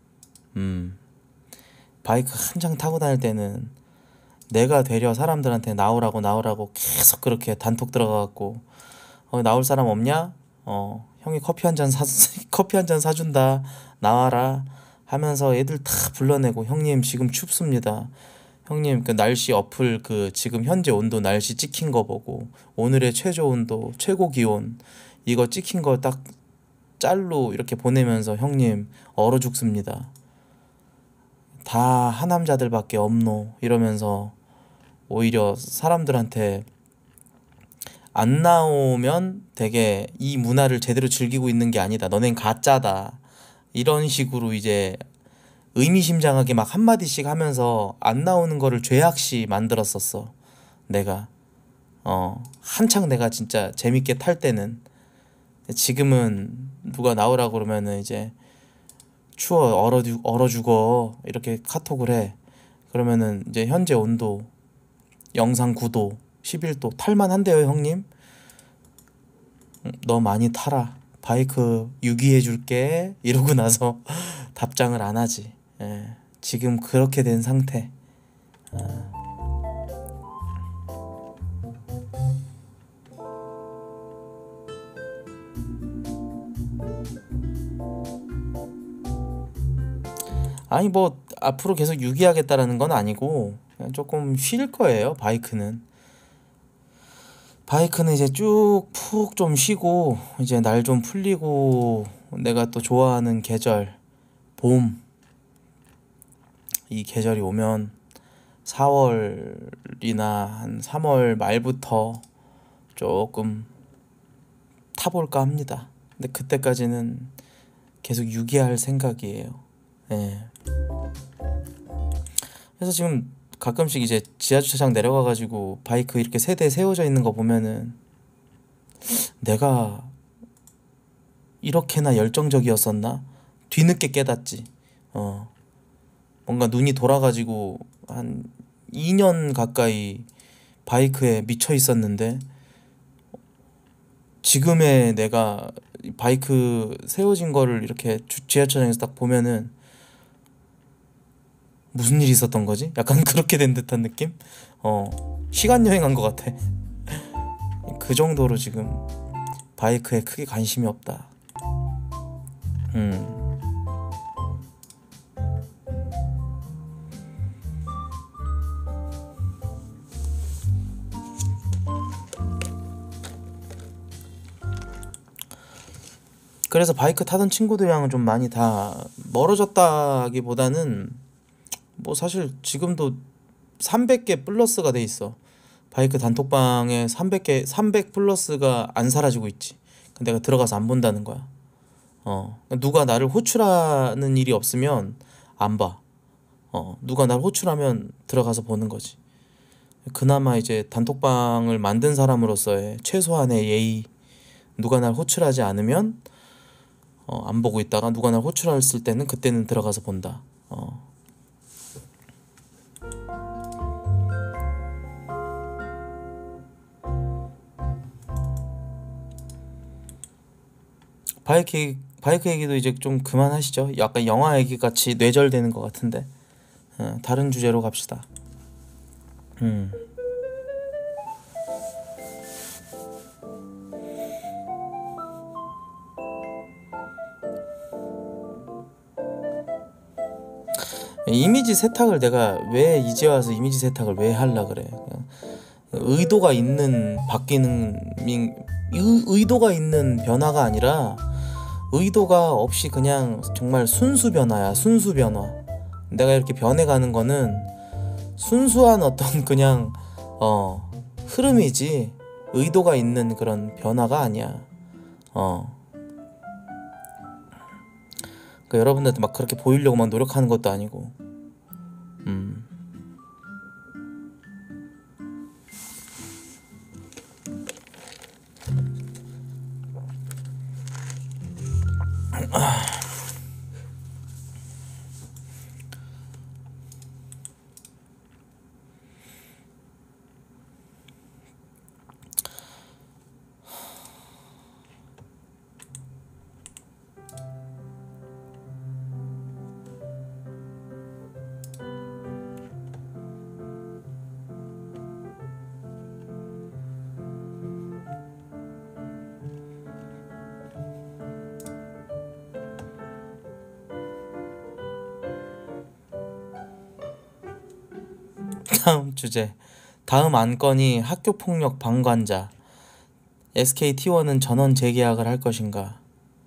바이크 한창 타고 다닐 때는 내가 되려 사람들한테 나오라고 계속 그렇게 단톡 들어가갖고 나올 사람 없냐? 형이 커피 한 잔 커피 한 잔 사준다. 나와라 하면서 애들 다 불러내고, 형님 지금 춥습니다. 형님 그 날씨 어플 그 지금 현재 온도 날씨 찍힌 거 보고 오늘의 최저 온도 최고 기온 이거 찍힌 거 딱 짤로 이렇게 보내면서 형님 얼어 죽습니다. 다 하남자들밖에 없노 이러면서 오히려 사람들한테 안 나오면 되게 이 문화를 제대로 즐기고 있는 게 아니다. 너넨 가짜다. 이런 식으로 이제 의미심장하게 막 한마디씩 하면서 안 나오는 거를 죄악시 만들었었어. 내가 한창 내가 진짜 재밌게 탈 때는. 지금은 누가 나오라고 그러면은 이제 추워 얼어 죽어 이렇게 카톡을 해. 그러면은 이제 현재 온도 영상 9도 11도 탈만한데요 형님? 너 많이 타라. 바이크 유기해 줄게 이러고 나서 답장을 안 하지. 예, 지금 그렇게 된 상태. 아니 뭐 앞으로 계속 유기하겠다라는 건 아니고 그냥 조금 쉴 거예요. 바이크는 이제 쭉 푹 좀 쉬고 이제 날 좀 풀리고 내가 또 좋아하는 계절 봄, 이 계절이 오면 4월이나 한 3월 말부터 조금 타볼까 합니다. 근데 그때까지는 계속 유기할 생각이에요. 예. 그래서 지금 가끔씩 이제 지하주차장 내려가가지고 바이크 이렇게 세대 세워져 있는 거 보면은 내가 이렇게나 열정적이었었나? 뒤늦게 깨닫지. 뭔가 눈이 돌아가지고 한 2년 가까이 바이크에 미쳐 있었는데 지금의 내가 바이크 세워진 거를 이렇게 지하철장에서 딱 보면은 무슨 일이 있었던 거지? 약간 그렇게 된 듯한 느낌? 시간 여행한 것 같아. 그 정도로 지금 바이크에 크게 관심이 없다. 그래서 바이크 타던 친구들이랑은 좀 많이 다 멀어졌다기보다는 뭐 사실 지금도 300개 플러스가 돼 있어. 바이크 단톡방에 300 플러스가 안 사라지고 있지. 근데 내가 들어가서 안 본다는 거야. 누가 나를 호출하는 일이 없으면 안 봐. 누가 나를 호출하면 들어가서 보는 거지. 그나마 이제 단톡방을 만든 사람으로서의 최소한의 예의. 누가 날 호출하지 않으면 안 보고 있다가 누가 날 호출했을 때는 그때는 들어가서 본다. 바이크 얘기도 이제 좀 그만하시죠. 약간 영화 얘기 같이 뇌절되는 것 같은데. 다른 주제로 갑시다. 이미지 세탁을 내가 왜 이제 와서 이미지 세탁을 왜 하려 그래. 그냥 의도가 있는 바뀌는 의도가 있는 변화가 아니라 의도가 없이 그냥 정말 순수 변화야. 순수 변화. 내가 이렇게 변해가는 거는 순수한 어떤 그냥 흐름이지 의도가 있는 그런 변화가 아니야. 그러니까 여러분들한테 막 그렇게 보이려고 막 노력하는 것도 아니고. 다음 주제. 다음 안건이 학교폭력 방관자. SK T1은 전원 재계약을 할 것인가?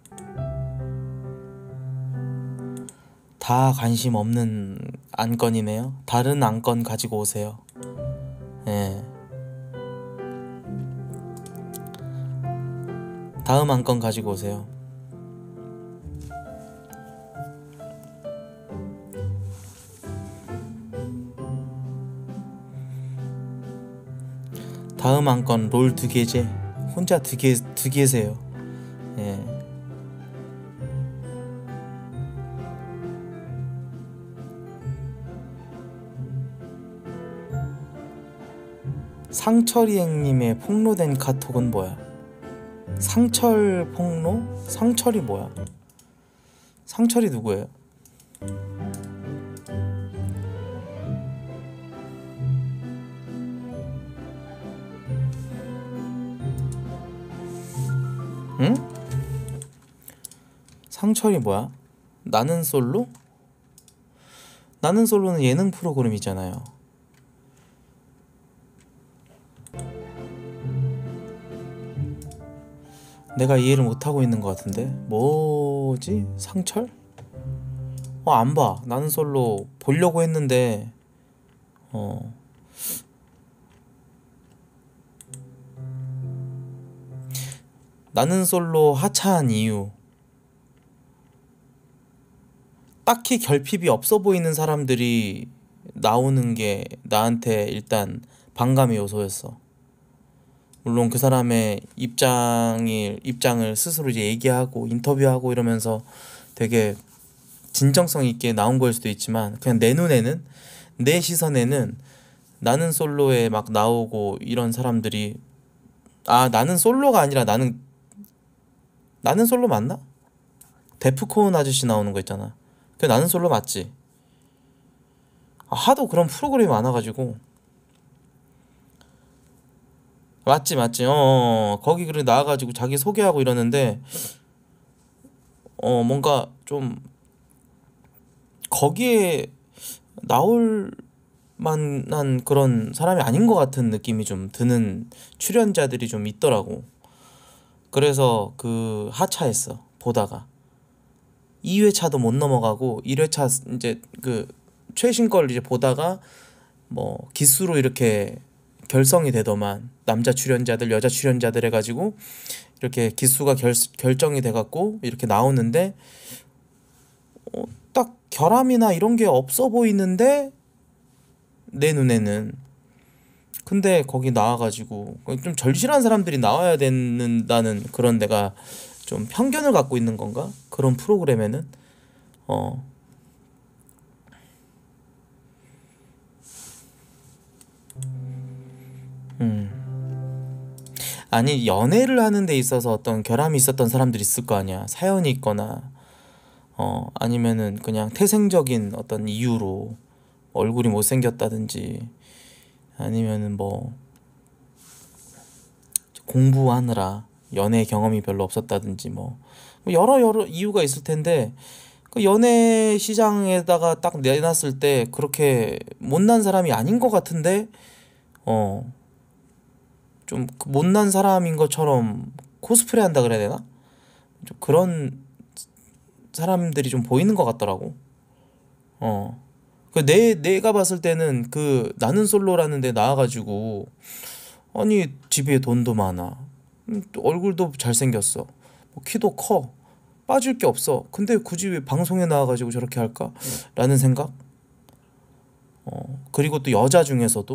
다 관심 없는 안건이네요. 다른 안건 가지고 오세요. 예. 다음 안건 가지고 오세요. 다음 안건 롤 2개제. 혼자 2개세요. 예. 상철이행님의 폭로된 카톡은 뭐야? 상철 폭로? 상철이 뭐야? 상철이 누구예요? 응? 상철이 뭐야? 나는 솔로? 나는 솔로는 예능 프로그램이잖아요. 내가 이해를 못하고 있는 것 같은데? 뭐지? 상철? 안 봐. 나는 솔로 보려고 했는데 나는 솔로 하차한 이유. 딱히 결핍이 없어 보이는 사람들이 나오는 게 나한테 일단 반감의 요소였어. 물론 그 사람의 입장을 스스로 이제 얘기하고 인터뷰하고 이러면서 되게 진정성 있게 나온 거일 수도 있지만, 그냥 내 눈에는, 내 시선에는 나는 솔로에 막 나오고 이런 사람들이, 나는 솔로가 아니라 나는 솔로 맞나? 데프콘 아저씨 나오는 거 있잖아. 그 나는 솔로 맞지? 하도 그런 프로그램이 많아가지고. 맞지. 거기 그래 나와가지고 자기 소개하고 이러는데 뭔가 좀 거기에 나올 만한 그런 사람이 아닌 것 같은 느낌이 좀 드는 출연자들이 좀 있더라고. 그래서 그 하차했어. 보다가 2회차도 못 넘어가고 1회차 이제 그 최신 걸 이제 보다가 뭐 기수로 이렇게 결성이 되더만, 남자 출연자들 여자 출연자들 해가지고 이렇게 기수가 결정이 돼갖고 이렇게 나오는데 딱 결함이나 이런 게 없어 보이는데 내 눈에는. 근데 거기 나와가지고 좀 절실한 사람들이 나와야 된다는 그런, 내가 좀 편견을 갖고 있는 건가? 그런 프로그램에는 아니, 연애를 하는 데 있어서 어떤 결함이 있었던 사람들이 있을 거 아니야. 사연이 있거나 아니면은 그냥 태생적인 어떤 이유로 얼굴이 못생겼다든지, 아니면은 뭐 공부하느라 연애 경험이 별로 없었다든지, 뭐 여러 이유가 있을 텐데, 그 연애 시장에다가 딱 내놨을 때 그렇게 못난 사람이 아닌 것 같은데 좀그 못난 사람인 것처럼 코스프레 한다 그래야 되나? 좀 그런 사람들이 좀 보이는 것 같더라고. 내가 봤을 때는 그 나는 솔로라는 데 나와가지고 아니 집에 돈도 많아, 또 얼굴도 잘생겼어, 뭐 키도 커, 빠질 게 없어. 근데 굳이 왜 방송에 나와가지고 저렇게 할까? 라는 생각? 그리고 또 여자 중에서도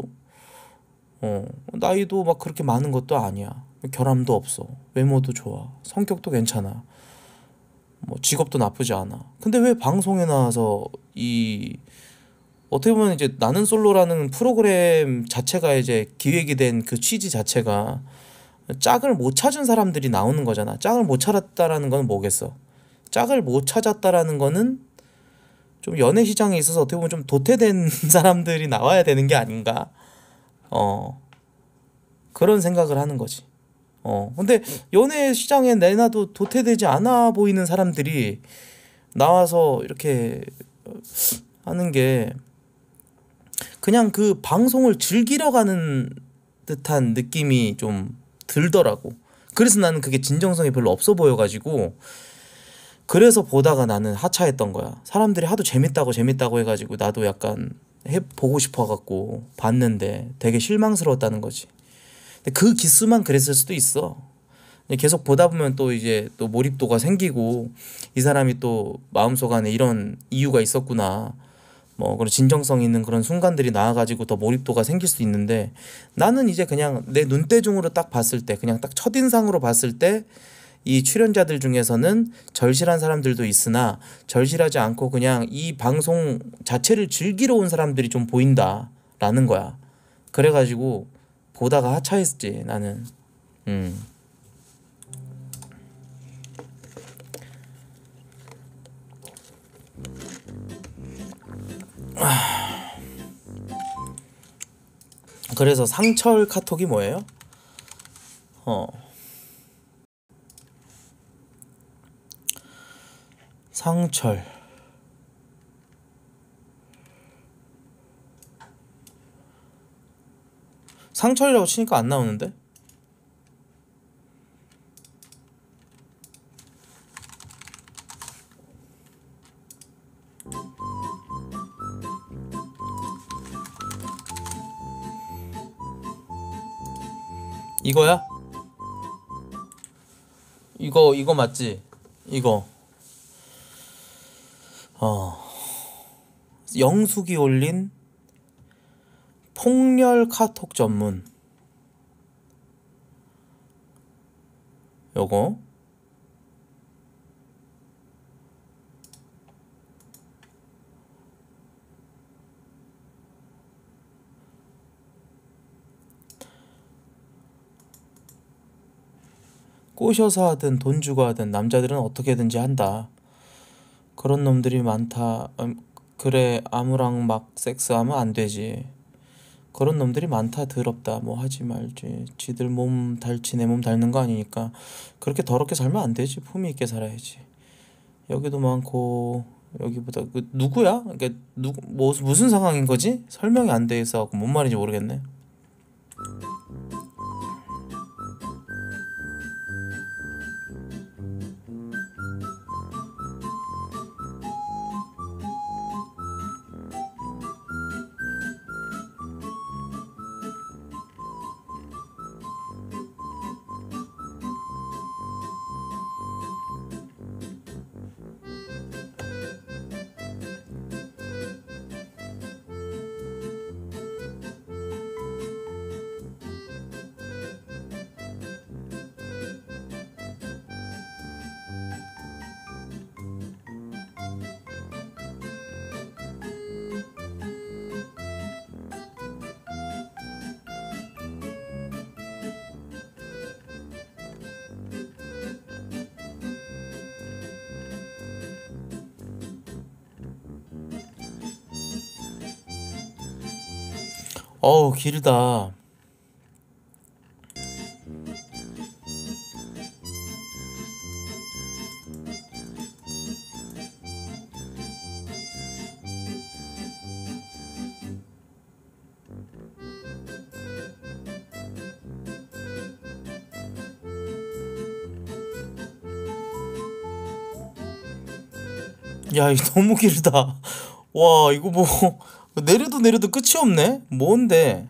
나이도 막 그렇게 많은 것도 아니야. 결함도 없어. 외모도 좋아. 성격도 괜찮아. 뭐 직업도 나쁘지 않아. 근데 왜 방송에 나와서 이 어떻게 보면 이제 나는 솔로라는 프로그램 자체가 이제 기획이 된 그 취지 자체가 짝을 못 찾은 사람들이 나오는 거잖아. 짝을 못 찾았다라는 건 뭐겠어? 짝을 못 찾았다라는 거는 좀 연애 시장에 있어서 어떻게 보면 좀 도태된 사람들이 나와야 되는 게 아닌가? 그런 생각을 하는 거지. 근데 연애 시장에 내놔도 도태되지 않아 보이는 사람들이 나와서 이렇게 하는 게 그냥 그 방송을 즐기러 가는 듯한 느낌이 좀 들더라고. 그래서 나는 그게 진정성이 별로 없어 보여가지고 그래서 보다가 나는 하차했던 거야. 사람들이 하도 재밌다고 해가지고 나도 약간 보고 싶어갖고 봤는데 되게 실망스러웠다는 거지. 근데 그 기수만 그랬을 수도 있어. 계속 보다 보면 또 이제 또 몰입도가 생기고 이 사람이 또 마음속 안에 이런 이유가 있었구나, 뭐 그런 진정성 있는 그런 순간들이 나와가지고 더 몰입도가 생길 수 있는데 나는 이제 그냥 내 눈대중으로 딱 봤을 때 그냥 딱 첫인상으로 봤을 때 이 출연자들 중에서는 절실한 사람들도 있으나 절실하지 않고 그냥 이 방송 자체를 즐기러 온 사람들이 좀 보인다라는 거야. 그래가지고 보다가 하차했지 나는. 그래서 상철 카톡이 뭐예요? 상철 상철이라고 치니까 안 나오는데? 이거야? 이거 맞지? 이거 영숙이 올린 폭렬 카톡 전문 요거. 꼬셔서 하든 돈 주고 하든 남자들은 어떻게든지 한다. 그런 놈들이 많다. 그래 아무랑 막 섹스하면 안 되지. 그런 놈들이 많다. 더럽다. 뭐 하지 말지. 지들 몸 닳지 내 몸 닳는 거 아니니까 그렇게 더럽게 살면 안 되지. 품위 있게 살아야지. 여기도 많고 여기보다 누구야? 그러니까 무슨 상황인 거지? 설명이 안 돼 있어 갖고 뭔 말인지 모르겠네. 어우 길다. 야, 이거 너무 길다. 와, 이거 뭐 내려도 내려도 끝이 없네. 뭔데?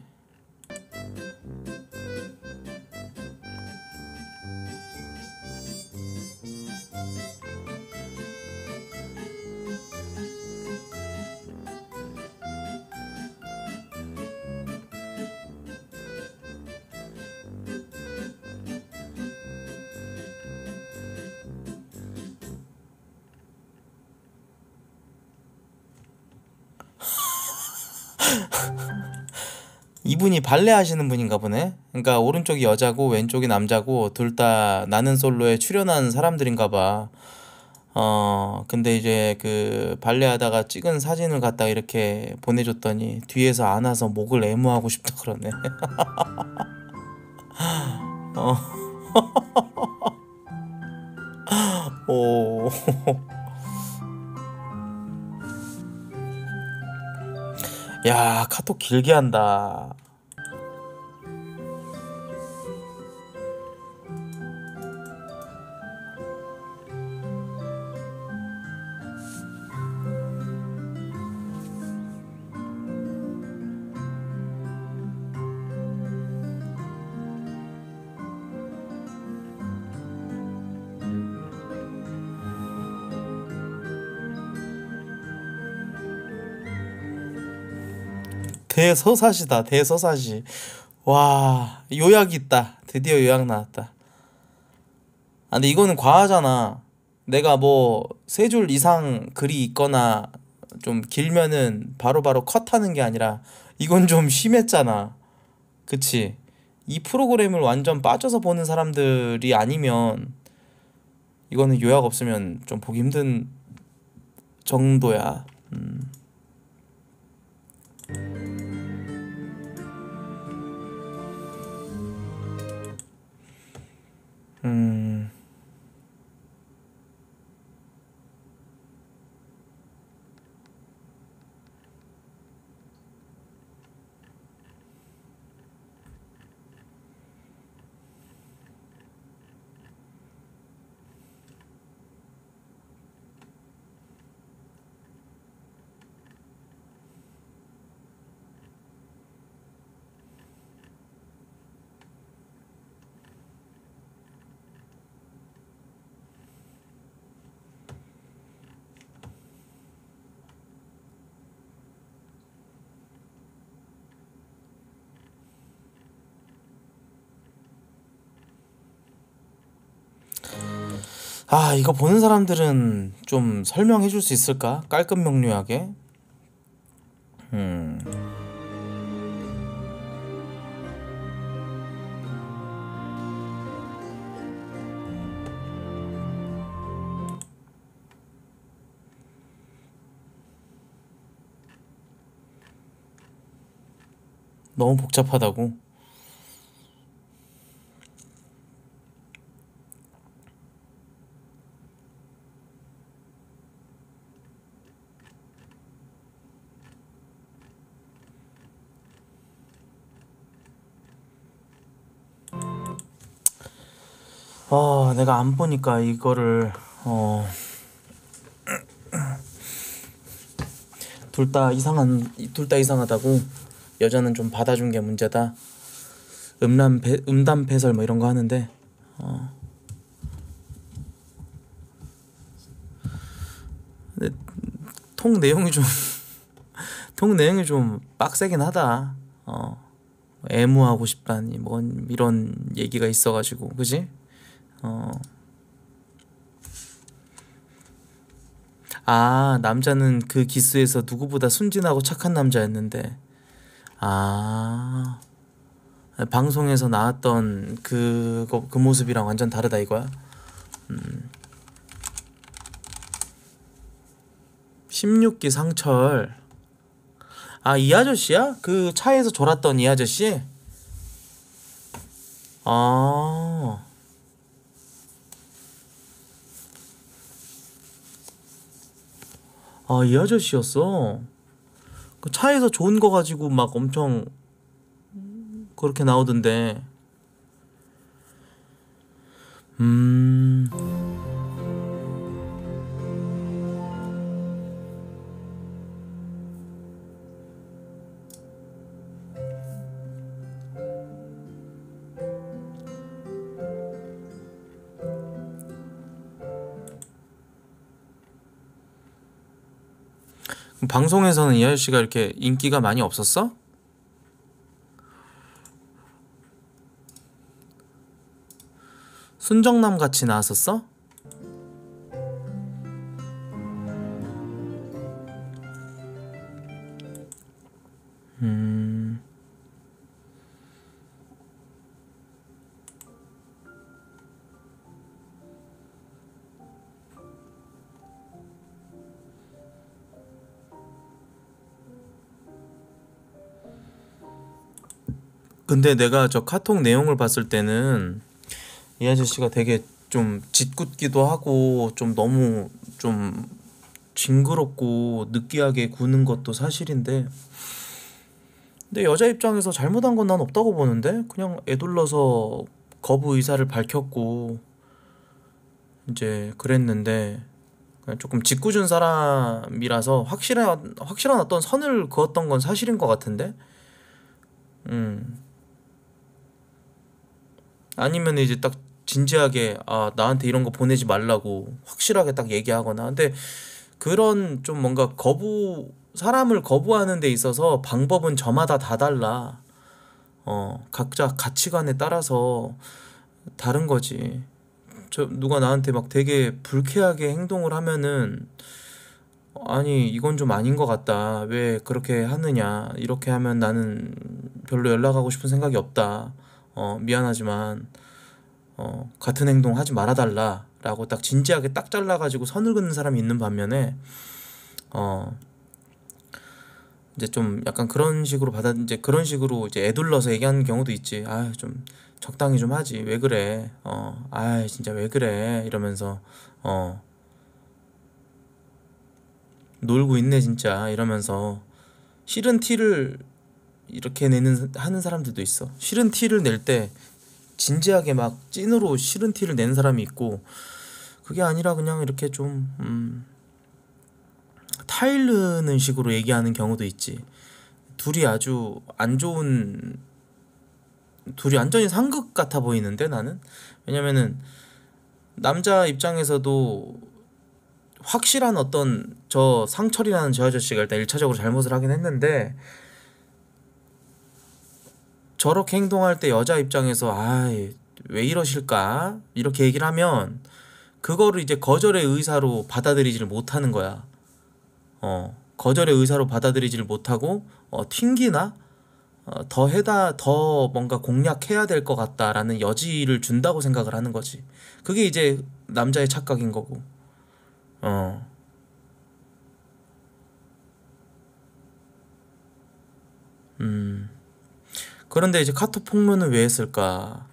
이분이 발레 하시는 분인가 보네. 그러니까 오른쪽이 여자고 왼쪽이 남자고 둘 다 나는 솔로에 출연한 사람들인가 봐. 근데 이제 그 발레 하다가 찍은 사진을 갖다 이렇게 보내줬더니 뒤에서 안아서 목을 애무하고 싶다 그러네. 어, 오, 야, 카톡 길게 한다. 대서사시다, 대서사시. 와, 요약이 있다. 드디어 요약 나왔다. 아, 근데 이거는 과하잖아. 내가 뭐 세 줄 이상 글이 있거나 좀 길면은 바로바로 컷하는 게 아니라 이건 좀 심했잖아. 그치? 이 프로그램을 완전 빠져서 보는 사람들이 아니면 이거는 요약 없으면 좀 보기 힘든 정도야. 음. 아, 이거 보는 사람들은 좀 설명해 줄 수 있을까? 깔끔 명료하게. 음. 너무 복잡하다고. 내가 안 보니까 이거를 둘 다 이상하다고. 여자는 좀 받아준 게 문제다. 음담 패설 뭐 이런 거 하는데 근데 통 내용이 좀 통 내용이 좀 빡세긴 하다. 애무하고 싶다니 뭔 이런 얘기가 있어가지고, 그지? 아, 남자는 그 기수에서 누구보다 순진하고 착한 남자였는데, 아, 방송에서 나왔던 그 모습이랑 완전 다르다 이거야? 16기 상철. 아, 이 아저씨야? 그 차에서 졸았던 이 아저씨? 아, 이 아저씨였어. 그 차에서 좋은 거 가지고 막 엄청 그렇게 나오던데. 음, 방송에서는 이 아저씨가 이렇게 인기가 많이 없었어? 순정남 같이 나왔었어? 음. 근데 내가 저 카톡 내용을 봤을 때는 이 아저씨가 되게 좀 짓궂기도 하고 좀 너무 좀 징그럽고 느끼하게 구는 것도 사실인데, 근데 여자 입장에서 잘못한 건 난 없다고 보는데, 그냥 애둘러서 거부 의사를 밝혔고 이제 그랬는데, 그냥 조금 짓궂은 사람이라서 확실한 어떤 선을 그었던 건 사실인 것 같은데. 음. 아니면 이제 딱 진지하게 나한테 이런 거 보내지 말라고 확실하게 딱 얘기하거나. 근데 그런 좀 뭔가 사람을 거부하는 데 있어서 방법은 저마다 다 달라. 각자 가치관에 따라서 다른 거지. 누가 나한테 막 되게 불쾌하게 행동을 하면은, 아니 이건 좀 아닌 것 같다, 왜 그렇게 하느냐, 이렇게 하면 나는 별로 연락하고 싶은 생각이 없다, 미안하지만 같은 행동 하지 말아달라 라고 딱 진지하게 딱 잘라가지고 선을 긋는 사람이 있는 반면에, 이제 좀 약간 그런 식으로 이제 그런 식으로 이제 애둘러서 얘기하는 경우도 있지. 좀 적당히 좀 하지, 왜 그래, 진짜 왜 그래, 이러면서 놀고 있네 진짜, 이러면서 싫은 티를 이렇게 하는 사람들도 있어. 싫은 티를 낼 때 진지하게 막 찐으로 싫은 티를 내는 사람이 있고, 그게 아니라 그냥 이렇게 좀 타일르는 식으로 얘기하는 경우도 있지. 둘이 아주 안 좋은, 둘이 완전히 상극 같아 보이는데 나는. 왜냐면은 남자 입장에서도 확실한 어떤, 저 상철이라는 저 아저씨가 일단 1차적으로 잘못을 하긴 했는데, 저렇게 행동할 때 여자 입장에서 왜 이러실까 이렇게 얘기를 하면, 그거를 이제 거절의 의사로 받아들이지를 못하는 거야. 거절의 의사로 받아들이지를 못하고 튕기나 더 뭔가 공략해야 될 것 같다라는 여지를 준다고 생각을 하는 거지. 그게 이제 남자의 착각인 거고. 그런데 이제 카톡 폭로는 왜 했을까?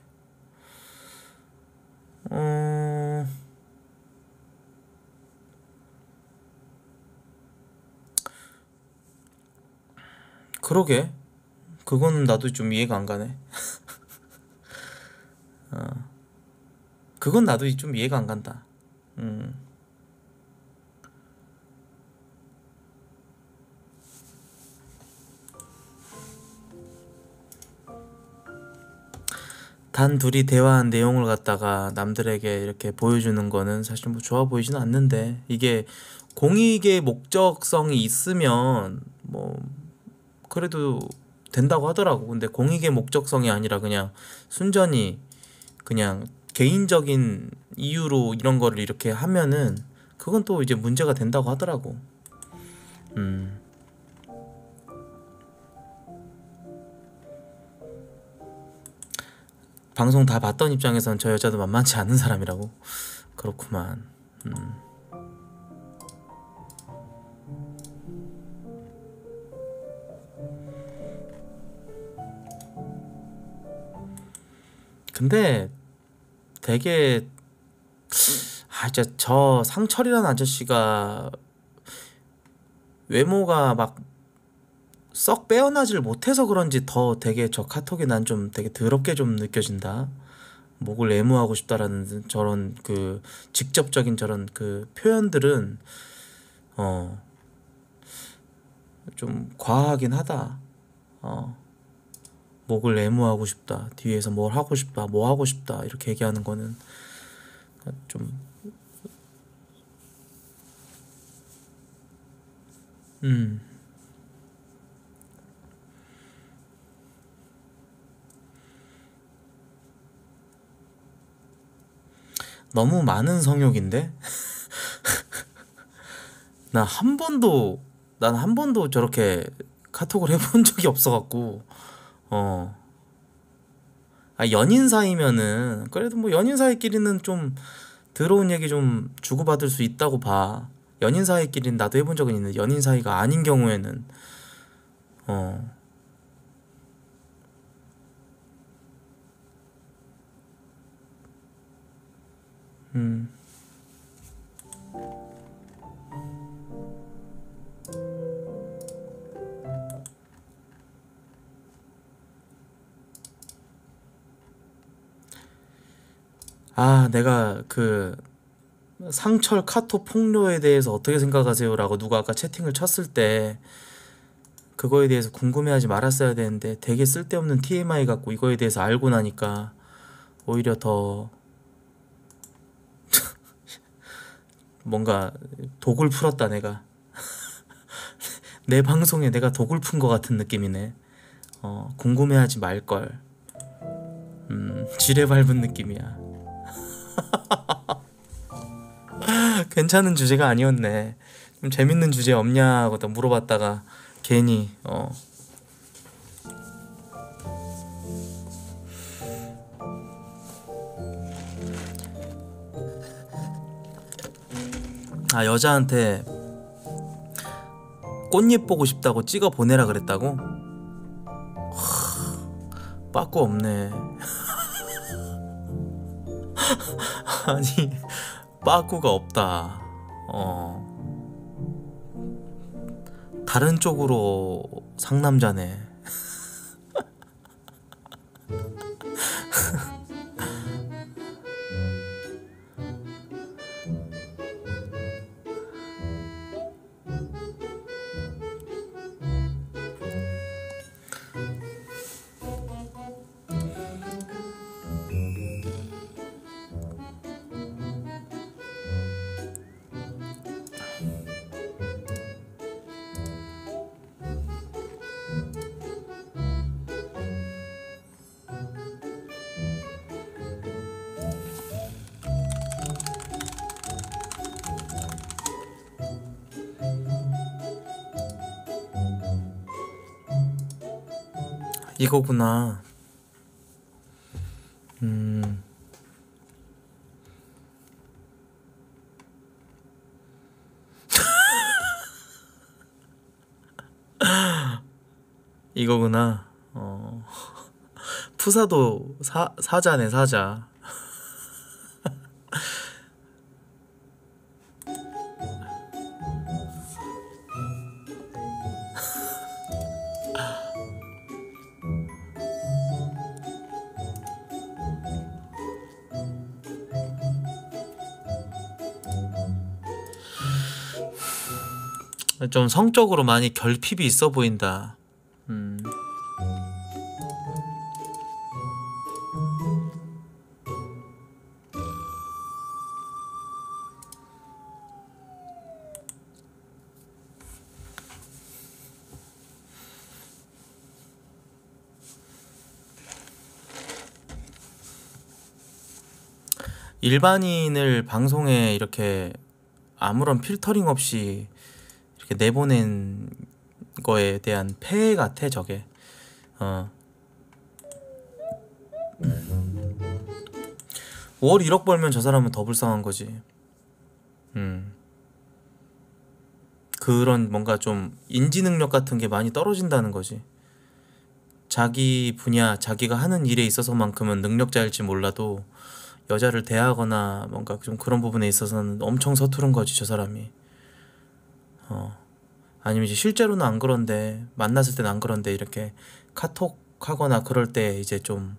그러게. 그건 나도 좀 이해가 안 가네. 그건 나도 좀 이해가 안 간다. 단 둘이 대화한 내용을 갖다가 남들에게 이렇게 보여주는 거는 사실 뭐 좋아 보이지는 않는데, 이게 공익의 목적성이 있으면 뭐 그래도 된다고 하더라고. 근데 공익의 목적성이 아니라 그냥 순전히 그냥 개인적인 이유로 이런 거를 이렇게 하면은, 그건 또 이제 문제가 된다고 하더라고. 방송 다 봤던 입장에선 저 여자도 만만치 않은 사람이라고. 그렇구만. 근데 되게 진짜 저 상철이라는 아저씨가 외모가 막 썩 빼어나질 못해서 그런지 더 되게 저 카톡이 난 좀 되게 더럽게 좀 느껴진다. 목을 애무하고 싶다라는 저런 그 직접적인 저런 그 표현들은 좀 과하긴 하다. 목을 애무하고 싶다, 뒤에서 뭘 하고 싶다, 뭐 하고 싶다, 이렇게 얘기하는 거는 좀 음. 너무 많은 성욕인데? 난 한 번도 저렇게 카톡을 해본 적이 없어갖고, 어. 아, 연인 사이면은, 그래도 뭐 연인 사이끼리는 좀 더러운 얘기 좀 주고받을 수 있다고 봐. 연인 사이끼리는 나도 해본 적은 있는데, 연인 사이가 아닌 경우에는, 어, 음. 아, 내가 그 상철 카톡 폭로에 대해서 어떻게 생각하세요라고 누가 아까 채팅을 쳤을 때 그거에 대해서 궁금해하지 말았어야 되는데 되게 쓸데없는 TMI 같고 이거에 대해서 알고 나니까 오히려 더 뭔가 독을 풀었다 내가. 내 방송에 내가 독을 푼 것 같은 느낌이네. 궁금해하지 말걸. 지뢰 밟은 느낌이야. 괜찮은 주제가 아니었네. 좀 재밌는 주제 없냐고 또 물어봤다가 괜히 아, 여자한테 꽃잎 보고 싶다고 찍어 보내라 그랬다고? 빠꾸 없네. 아니, 빠꾸가 없다. 다른 쪽으로 상남자네. 이거구나. 이거구나. 푸사도 사자네, 사자. 좀 성적으로 많이 결핍이 있어 보인다. 일반인을 방송에 이렇게 아무런 필터링 없이 이렇게 내보낸 거에 대한 폐해 같아 저게. 월 1억 벌면 저 사람은 더 불쌍한 거지. 그런 뭔가 좀 인지 능력 같은 게 많이 떨어진다는 거지. 자기 분야, 자기가 하는 일에 있어서만큼은 능력자일지 몰라도 여자를 대하거나 뭔가 좀 그런 부분에 있어서는 엄청 서투른 거지 저 사람이. 아니면 이제 실제로는 안 그런데 만났을 때는 안 그런데 이렇게 카톡 하거나 그럴 때 이제 좀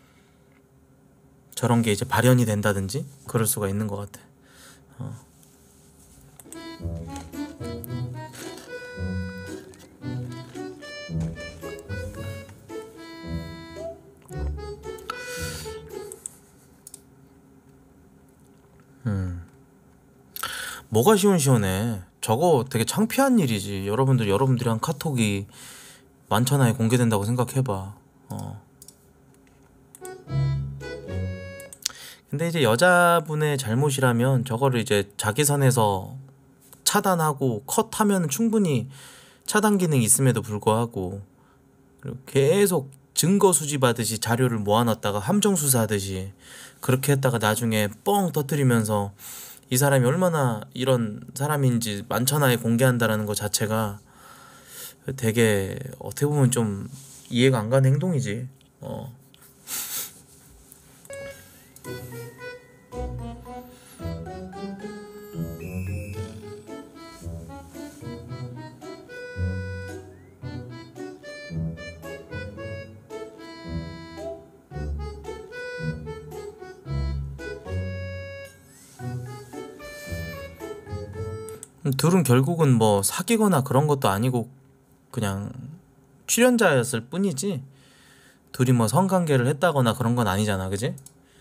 저런 게 이제 발현이 된다든지 그럴 수가 있는 것 같아. 뭐가 시원시원해. 저거 되게 창피한 일이지. 여러분들이 한 카톡이 만천하에 공개된다고 생각해봐. 근데 이제 여자분의 잘못이라면 저거를 이제 자기 선에서 차단하고 컷하면 충분히 차단 기능이 있음에도 불구하고, 그리고 계속 증거 수집하듯이 자료를 모아놨다가 함정 수사하듯이 그렇게 했다가 나중에 뻥 터뜨리면서 이 사람이 얼마나 이런 사람인지 만천하에 공개한다라는 것 자체가 되게 어떻게 보면 좀 이해가 안 가는 행동이지. 둘은 결국은 뭐 사귀거나 그런 것도 아니고 그냥 출연자였을 뿐이지, 둘이 뭐 성관계를 했다거나 그런 건 아니잖아, 그지?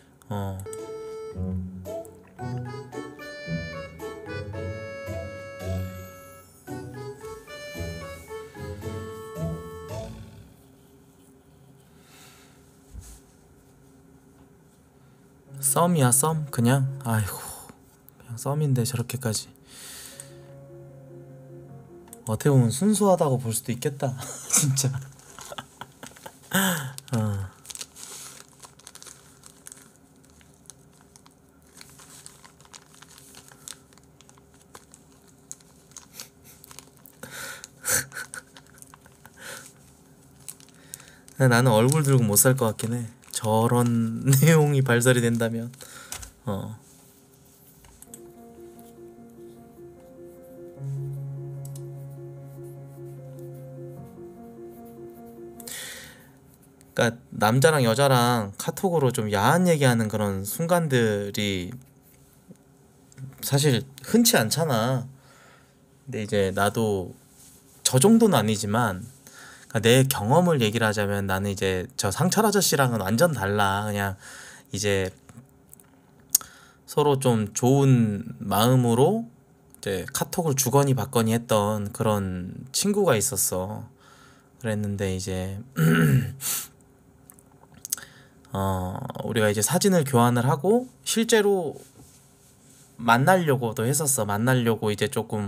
썸이야 썸. 그냥 아이고, 그냥 썸인데 저렇게까지. 어떻게 보면 순수하다고 볼 수도 있겠다. 진짜. 나는 얼굴 들고 못 살 것 같긴 해. 저런 내용이 발설이 된다면. 그러니까 남자랑 여자랑 카톡으로 좀 야한 얘기하는 그런 순간들이 사실 흔치 않잖아. 근데 이제 나도 저 정도는 아니지만, 그러니까 내 경험을 얘기를 하자면 나는 이제 저 상철 아저씨랑은 완전 달라. 그냥 이제 서로 좀 좋은 마음으로 이제 카톡을 주거니 받거니 했던 그런 친구가 있었어. 그랬는데 이제 우리가 이제 사진을 교환을 하고 실제로 만나려고도 했었어. 만나려고 이제 조금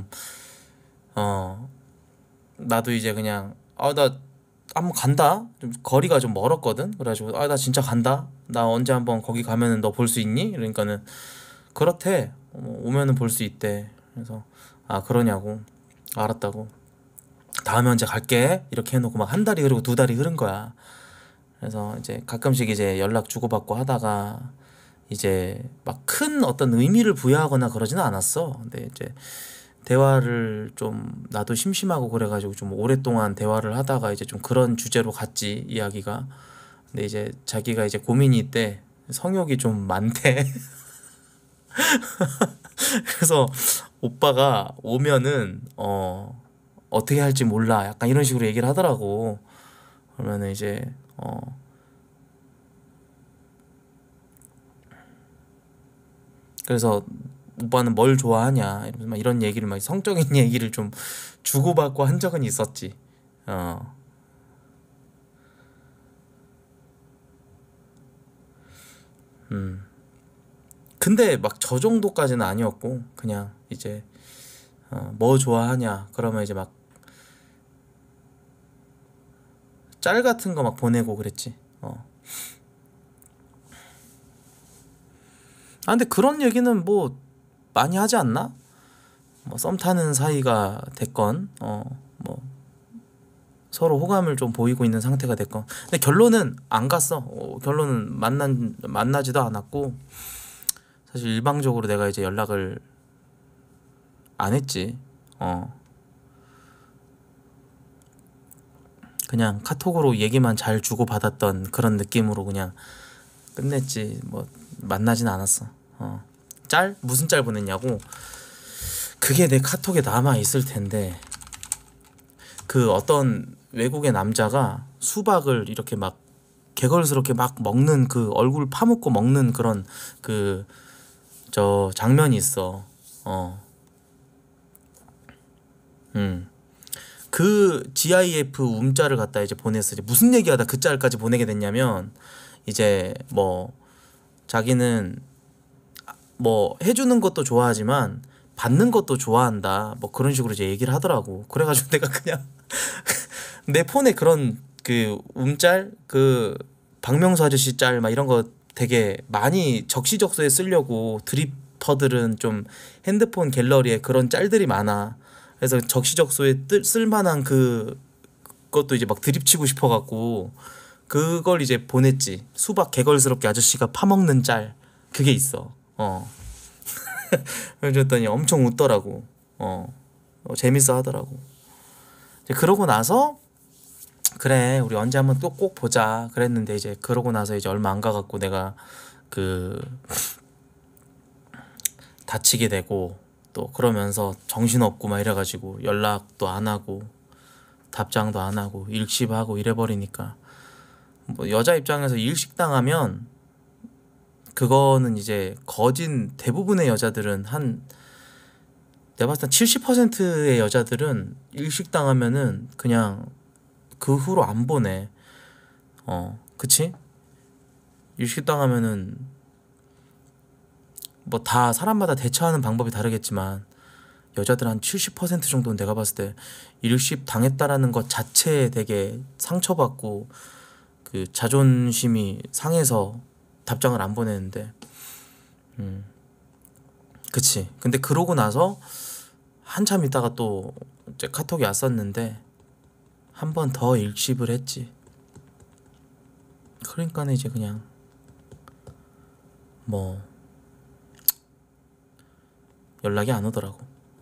나도 이제 그냥 나 한번 간다. 좀 거리가 좀 멀었거든. 그래가지고 나 진짜 간다. 나 언제 한번 거기 가면은 너 볼 수 있니? 그러니까는 그렇대. 오면은 볼 수 있대. 그래서 그러냐고. 알았다고. 다음에 언제 갈게. 이렇게 해놓고 막 한 달이 흐르고 두 달이 흐른 거야. 그래서 이제 가끔씩 이제 연락 주고받고 하다가 이제 막 큰 어떤 의미를 부여하거나 그러지는 않았어. 근데 이제 대화를 좀 나도 심심하고 그래가지고 좀 오랫동안 대화를 하다가 이제 좀 그런 주제로 갔지, 이야기가. 근데 이제 자기가 이제 고민이 있대. 성욕이 좀 많대. 그래서 오빠가 오면은 어떻게 할지 몰라, 약간 이런 식으로 얘기를 하더라고. 그러면은 이제 그래서 오빠는 뭘 좋아하냐 이러면서 막 이런 얘기를, 막 성적인 얘기를 좀 주고받고 한 적은 있었지. 근데 막 저 정도까지는 아니었고, 그냥 이제 뭐 좋아하냐 그러면 이제 막 짤 같은 거 막 보내고 그랬지. 근데 그런 얘기는 뭐 많이 하지 않나? 뭐 썸 타는 사이가 됐건 뭐 서로 호감을 좀 보이고 있는 상태가 됐건. 근데 결론은 안 갔어. 결론은 만나지도 않았고, 사실 일방적으로 내가 이제 연락을 안 했지. 그냥 카톡으로 얘기만 잘 주고받았던 그런 느낌으로 그냥 끝냈지. 뭐 만나진 않았어. 무슨 짤 보냈냐고. 그게 내 카톡에 남아 있을 텐데, 그 어떤 외국의 남자가 수박을 이렇게 막 개걸스럽게 막 먹는, 그 얼굴 파묻고 먹는 그런 그 저 장면이 있어. 그 GIF 움짤을 갖다 이제 보냈으니 무슨 얘기하다 그 짤까지 보내게 됐냐면 이제 뭐 자기는 뭐 해주는 것도 좋아하지만 받는 것도 좋아한다 뭐 그런 식으로 이제 얘기를 하더라고. 그래가지고 내가 그냥 내 폰에 그런 그 움짤 그 박명수 아저씨 짤 막 이런 거 되게 많이 적시적소에 쓰려고 드립터들은 좀 핸드폰 갤러리에 그런 짤들이 많아. 그래서 적시적소에 쓸만한 그것도 이제 막 드립치고 싶어갖고 그걸 이제 보냈지. 수박 개걸스럽게 아저씨가 파먹는 짤 그게 있어. 그랬더니 엄청 웃더라고. 재밌어 하더라고. 이제 그러고 나서 그래 우리 언제 한번 또 꼭 보자 그랬는데 이제 그러고 나서 이제 얼마 안 가갖고 내가 그 다치게 되고 또 그러면서 정신없고 막 이래가지고 연락도 안 하고 답장도 안 하고 일십하고 이래버리니까 뭐 여자 입장에서 일식당하면 그거는 이제 거진 대부분의 여자들은 한 내가 봤을 때 70%의 여자들은 일식당하면은 그냥 그 후로 안 보내. 그치? 일식당하면은 뭐 다 사람마다 대처하는 방법이 다르겠지만 여자들 한 70% 정도는 내가 봤을 때 일식 당했다라는 것 자체에 되게 상처받고 그 자존심이 상해서 답장을 안 보내는데 그치. 근데 그러고 나서 한참 있다가 또 이제 카톡이 왔었는데 한 번 더 일십을 했지. 그러니까는 이제 그냥 뭐 연락이 안 오더라고.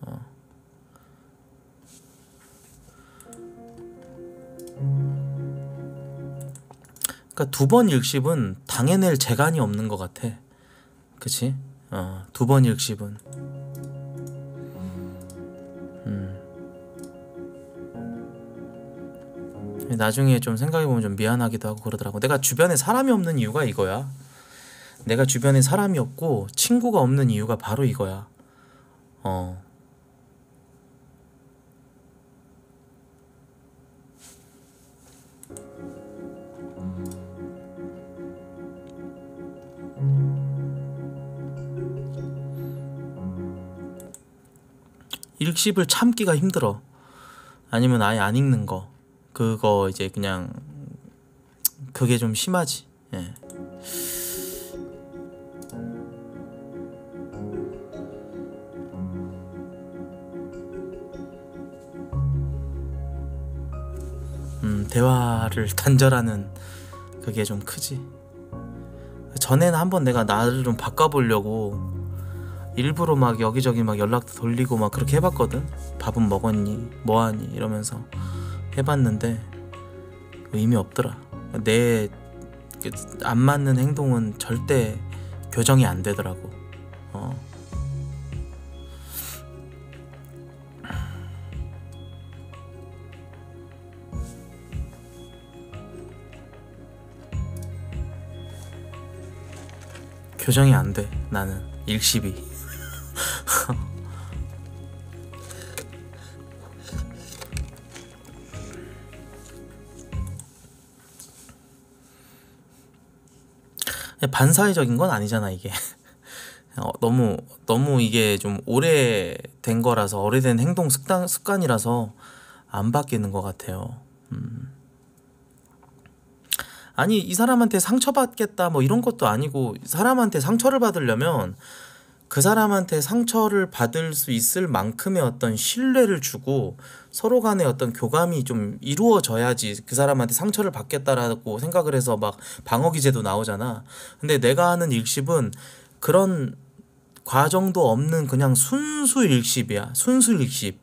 그러니까 두 번 일십은 당해낼 재간이 없는 것 같아. 그치? 두 번 일십은 나중에 좀 생각해보면 좀 미안하기도 하고 그러더라고. 내가 주변에 사람이 없는 이유가 이거야. 내가 주변에 사람이 없고 친구가 없는 이유가 바로 이거야. 일십을 참기가 힘들어. 아니면 아예 안 읽는 거. 그거 이제 그냥 그게 좀 심하지. 예. 대화를 단절하는 그게 좀 크지. 전에는 한번 내가 나를 좀 바꿔보려고 일부러 막 여기저기 막 연락도 돌리고 막 그렇게 해봤거든. 밥은 먹었니? 뭐하니? 이러면서 해봤는데 의미 없더라. 내 안 맞는 행동은 절대 교정이 안 되더라고. 교정이 안 돼. 나는 일십이. 반사회적인 건 아니잖아 이게. 너무 이게 좀 오래된 거라서 오래된 행동 습관이라서 안 바뀌는 것 같아요. 아니 이 사람한테 상처받겠다 뭐 이런 것도 아니고 사람한테 상처를 받으려면 그 사람한테 상처를 받을 수 있을 만큼의 어떤 신뢰를 주고 서로 간의 어떤 교감이 좀 이루어져야지 그 사람한테 상처를 받겠다라고 생각을 해서 막 방어 기제도 나오잖아. 근데 내가 하는 일십은 그런 과정도 없는 그냥 순수 일십이야. 순수 일십.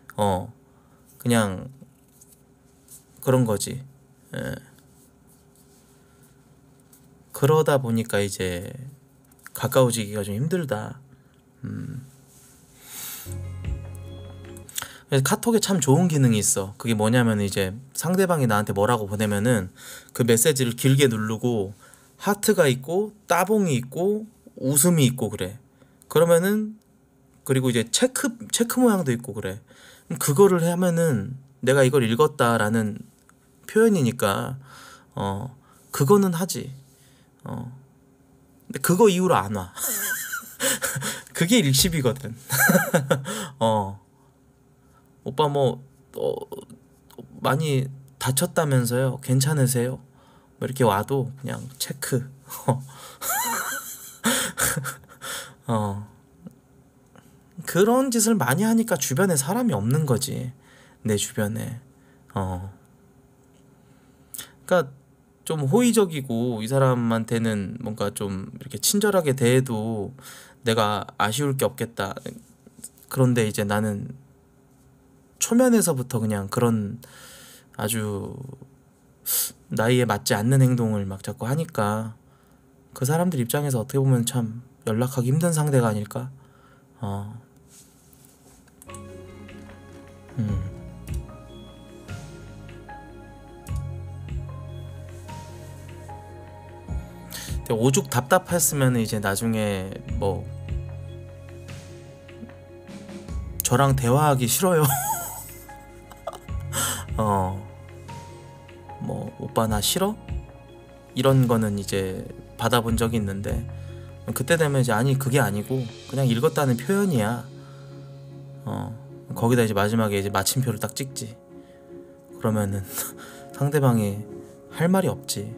그냥 그런 거지. 예. 그러다 보니까 이제 가까워지기가 좀 힘들다. 그래서 카톡에 참 좋은 기능이 있어. 그게 뭐냐면 이제 상대방이 나한테 뭐라고 보내면은 그 메시지를 길게 누르고 하트가 있고 따봉이 있고 웃음이 있고 그래. 그러면은 그리고 이제 체크 모양도 있고 그래. 그거를 하면은 내가 이걸 읽었다라는 표현이니까 그거는 하지. 근데 그거 이후로 안 와. 그게 일십이거든. 오빠 뭐 많이 다쳤다면서요? 괜찮으세요? 뭐 이렇게 와도 그냥 체크. 그런 짓을 많이 하니까 주변에 사람이 없는 거지. 내 주변에. 그러니까 좀 호의적이고 이 사람한테는 뭔가 좀 이렇게 친절하게 대해도 내가 아쉬울 게 없겠다. 그런데 이제 나는 초면에서부터 그냥 그런 아주 나이에 맞지 않는 행동을 막 자꾸 하니까 그 사람들 입장에서 어떻게 보면 참 연락하기 힘든 상대가 아닐까? 근데 오죽 답답했으면 이제 나중에 뭐 저랑 대화하기 싫어요. 뭐 오빠 나 싫어? 이런 거는 이제 받아본 적이 있는데 그때 되면 이제 아니 그게 아니고 그냥 읽었다는 표현이야. 거기다 이제 마지막에 이제 마침표를 딱 찍지. 그러면은 상대방이 할 말이 없지.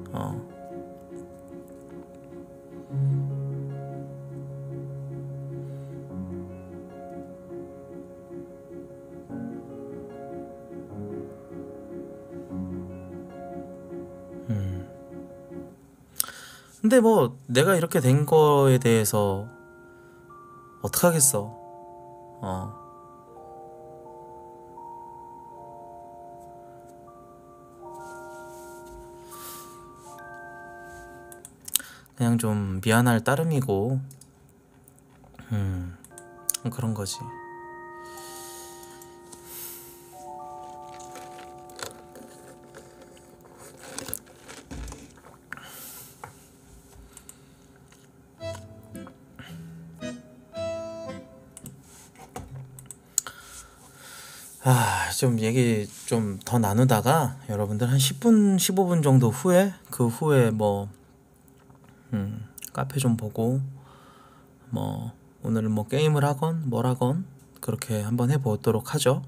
근데 뭐 내가 이렇게 된 거에 대해서 어떡하겠어. 그냥 좀 미안할 따름이고 그런 거지. 좀 얘기 좀 더 나누다가 여러분들 한 10분, 15분 정도 후에 그 후에 뭐 카페 좀 보고 뭐 오늘 뭐 게임을 하건 뭘 하건 그렇게 한번 해보도록 하죠.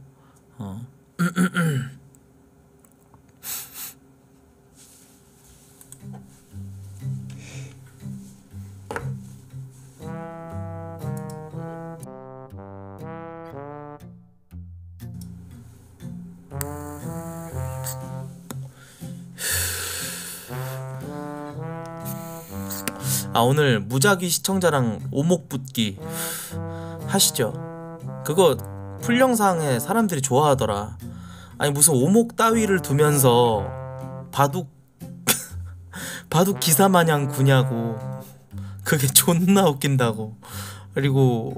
오늘 무작위 시청자랑 오목 붙기 하시죠. 그거 풀 영상에 사람들이 좋아하더라. 아니 무슨 오목 따위를 두면서 바둑 바둑 기사 마냥 구냐고. 그게 존나 웃긴다고. 그리고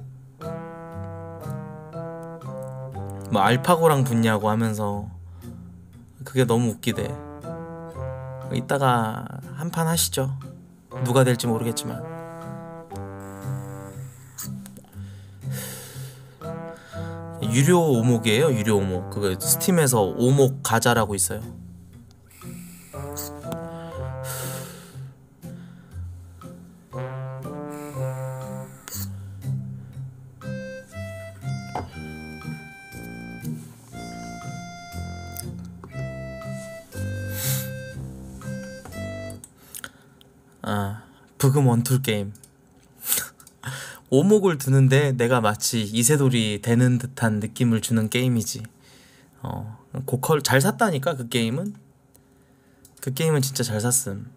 뭐 알파고랑 붙냐고 하면서 그게 너무 웃기대. 이따가 한판 하시죠. 누가 될지 모르겠지만. 유료 오목이에요. 유료 오목. 그거 스팀에서 오목 가자라고 있어요. 브금 원툴 게임. 오목을 드는데 내가 마치 이세돌이 되는 듯한 느낌을 주는 게임이지. 고퀄 잘 샀다니까. 그 게임은 진짜 잘 샀음.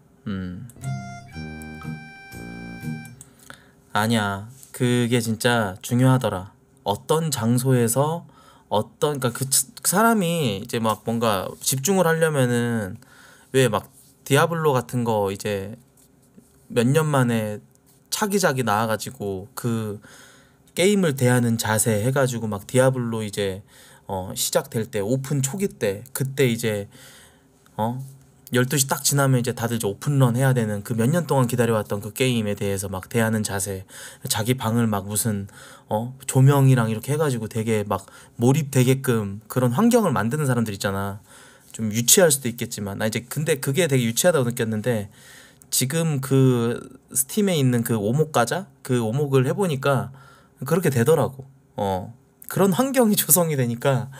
아니야, 그게 진짜 중요하더라. 어떤 장소에서 그러니까 그 사람이 이제 막 뭔가 집중을 하려면은 왜 막 디아블로 같은 거 이제 몇 년 만에 차기작이 나와가지고 그 게임을 대하는 자세 해가지고 막 디아블로 이제 시작될 때 오픈 초기 때 그때 이제 12시 딱 지나면 이제 다들 이제 오픈런 해야 되는 그 몇 년 동안 기다려왔던 그 게임에 대해서 막 대하는 자세, 자기 방을 막 무슨 조명이랑 이렇게 해가지고 되게 막 몰입되게끔 그런 환경을 만드는 사람들 있잖아. 좀 유치할 수도 있겠지만 나 이제 근데 그게 되게 유치하다고 느꼈는데 지금 그 스팀에 있는 그 오목 가자 그 오목을 해보니까 그렇게 되더라고. 그런 환경이 조성이 되니까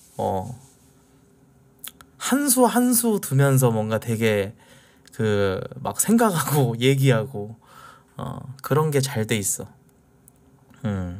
한 수 한 수 두면서 뭔가 되게 그 막 생각하고 얘기하고 그런 게 잘 돼 있어. 음.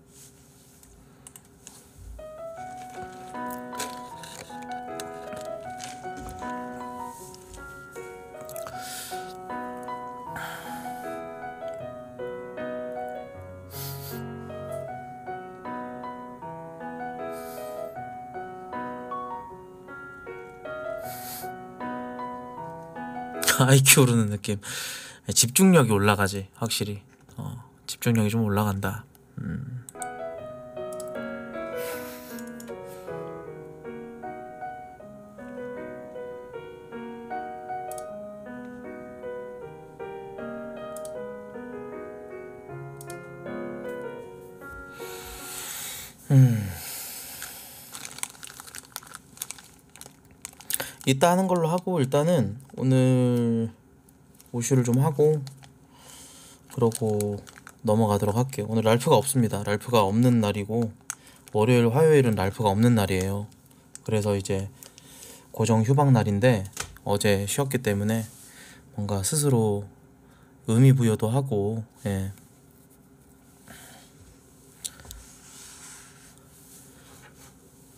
IQ 오르는 느낌. 집중력이 올라가지 확실히. 집중력이 좀 올라간다. 이따 하는 걸로 하고 일단은 오늘 오슈를 좀 하고 그러고 넘어가도록 할게요. 오늘 랄프가 없습니다. 랄프가 없는 날이고 월요일 화요일은 랄프가 없는 날이에요. 그래서 이제 고정 휴방 날인데 어제 쉬었기 때문에 뭔가 스스로 의미 부여도 하고 예.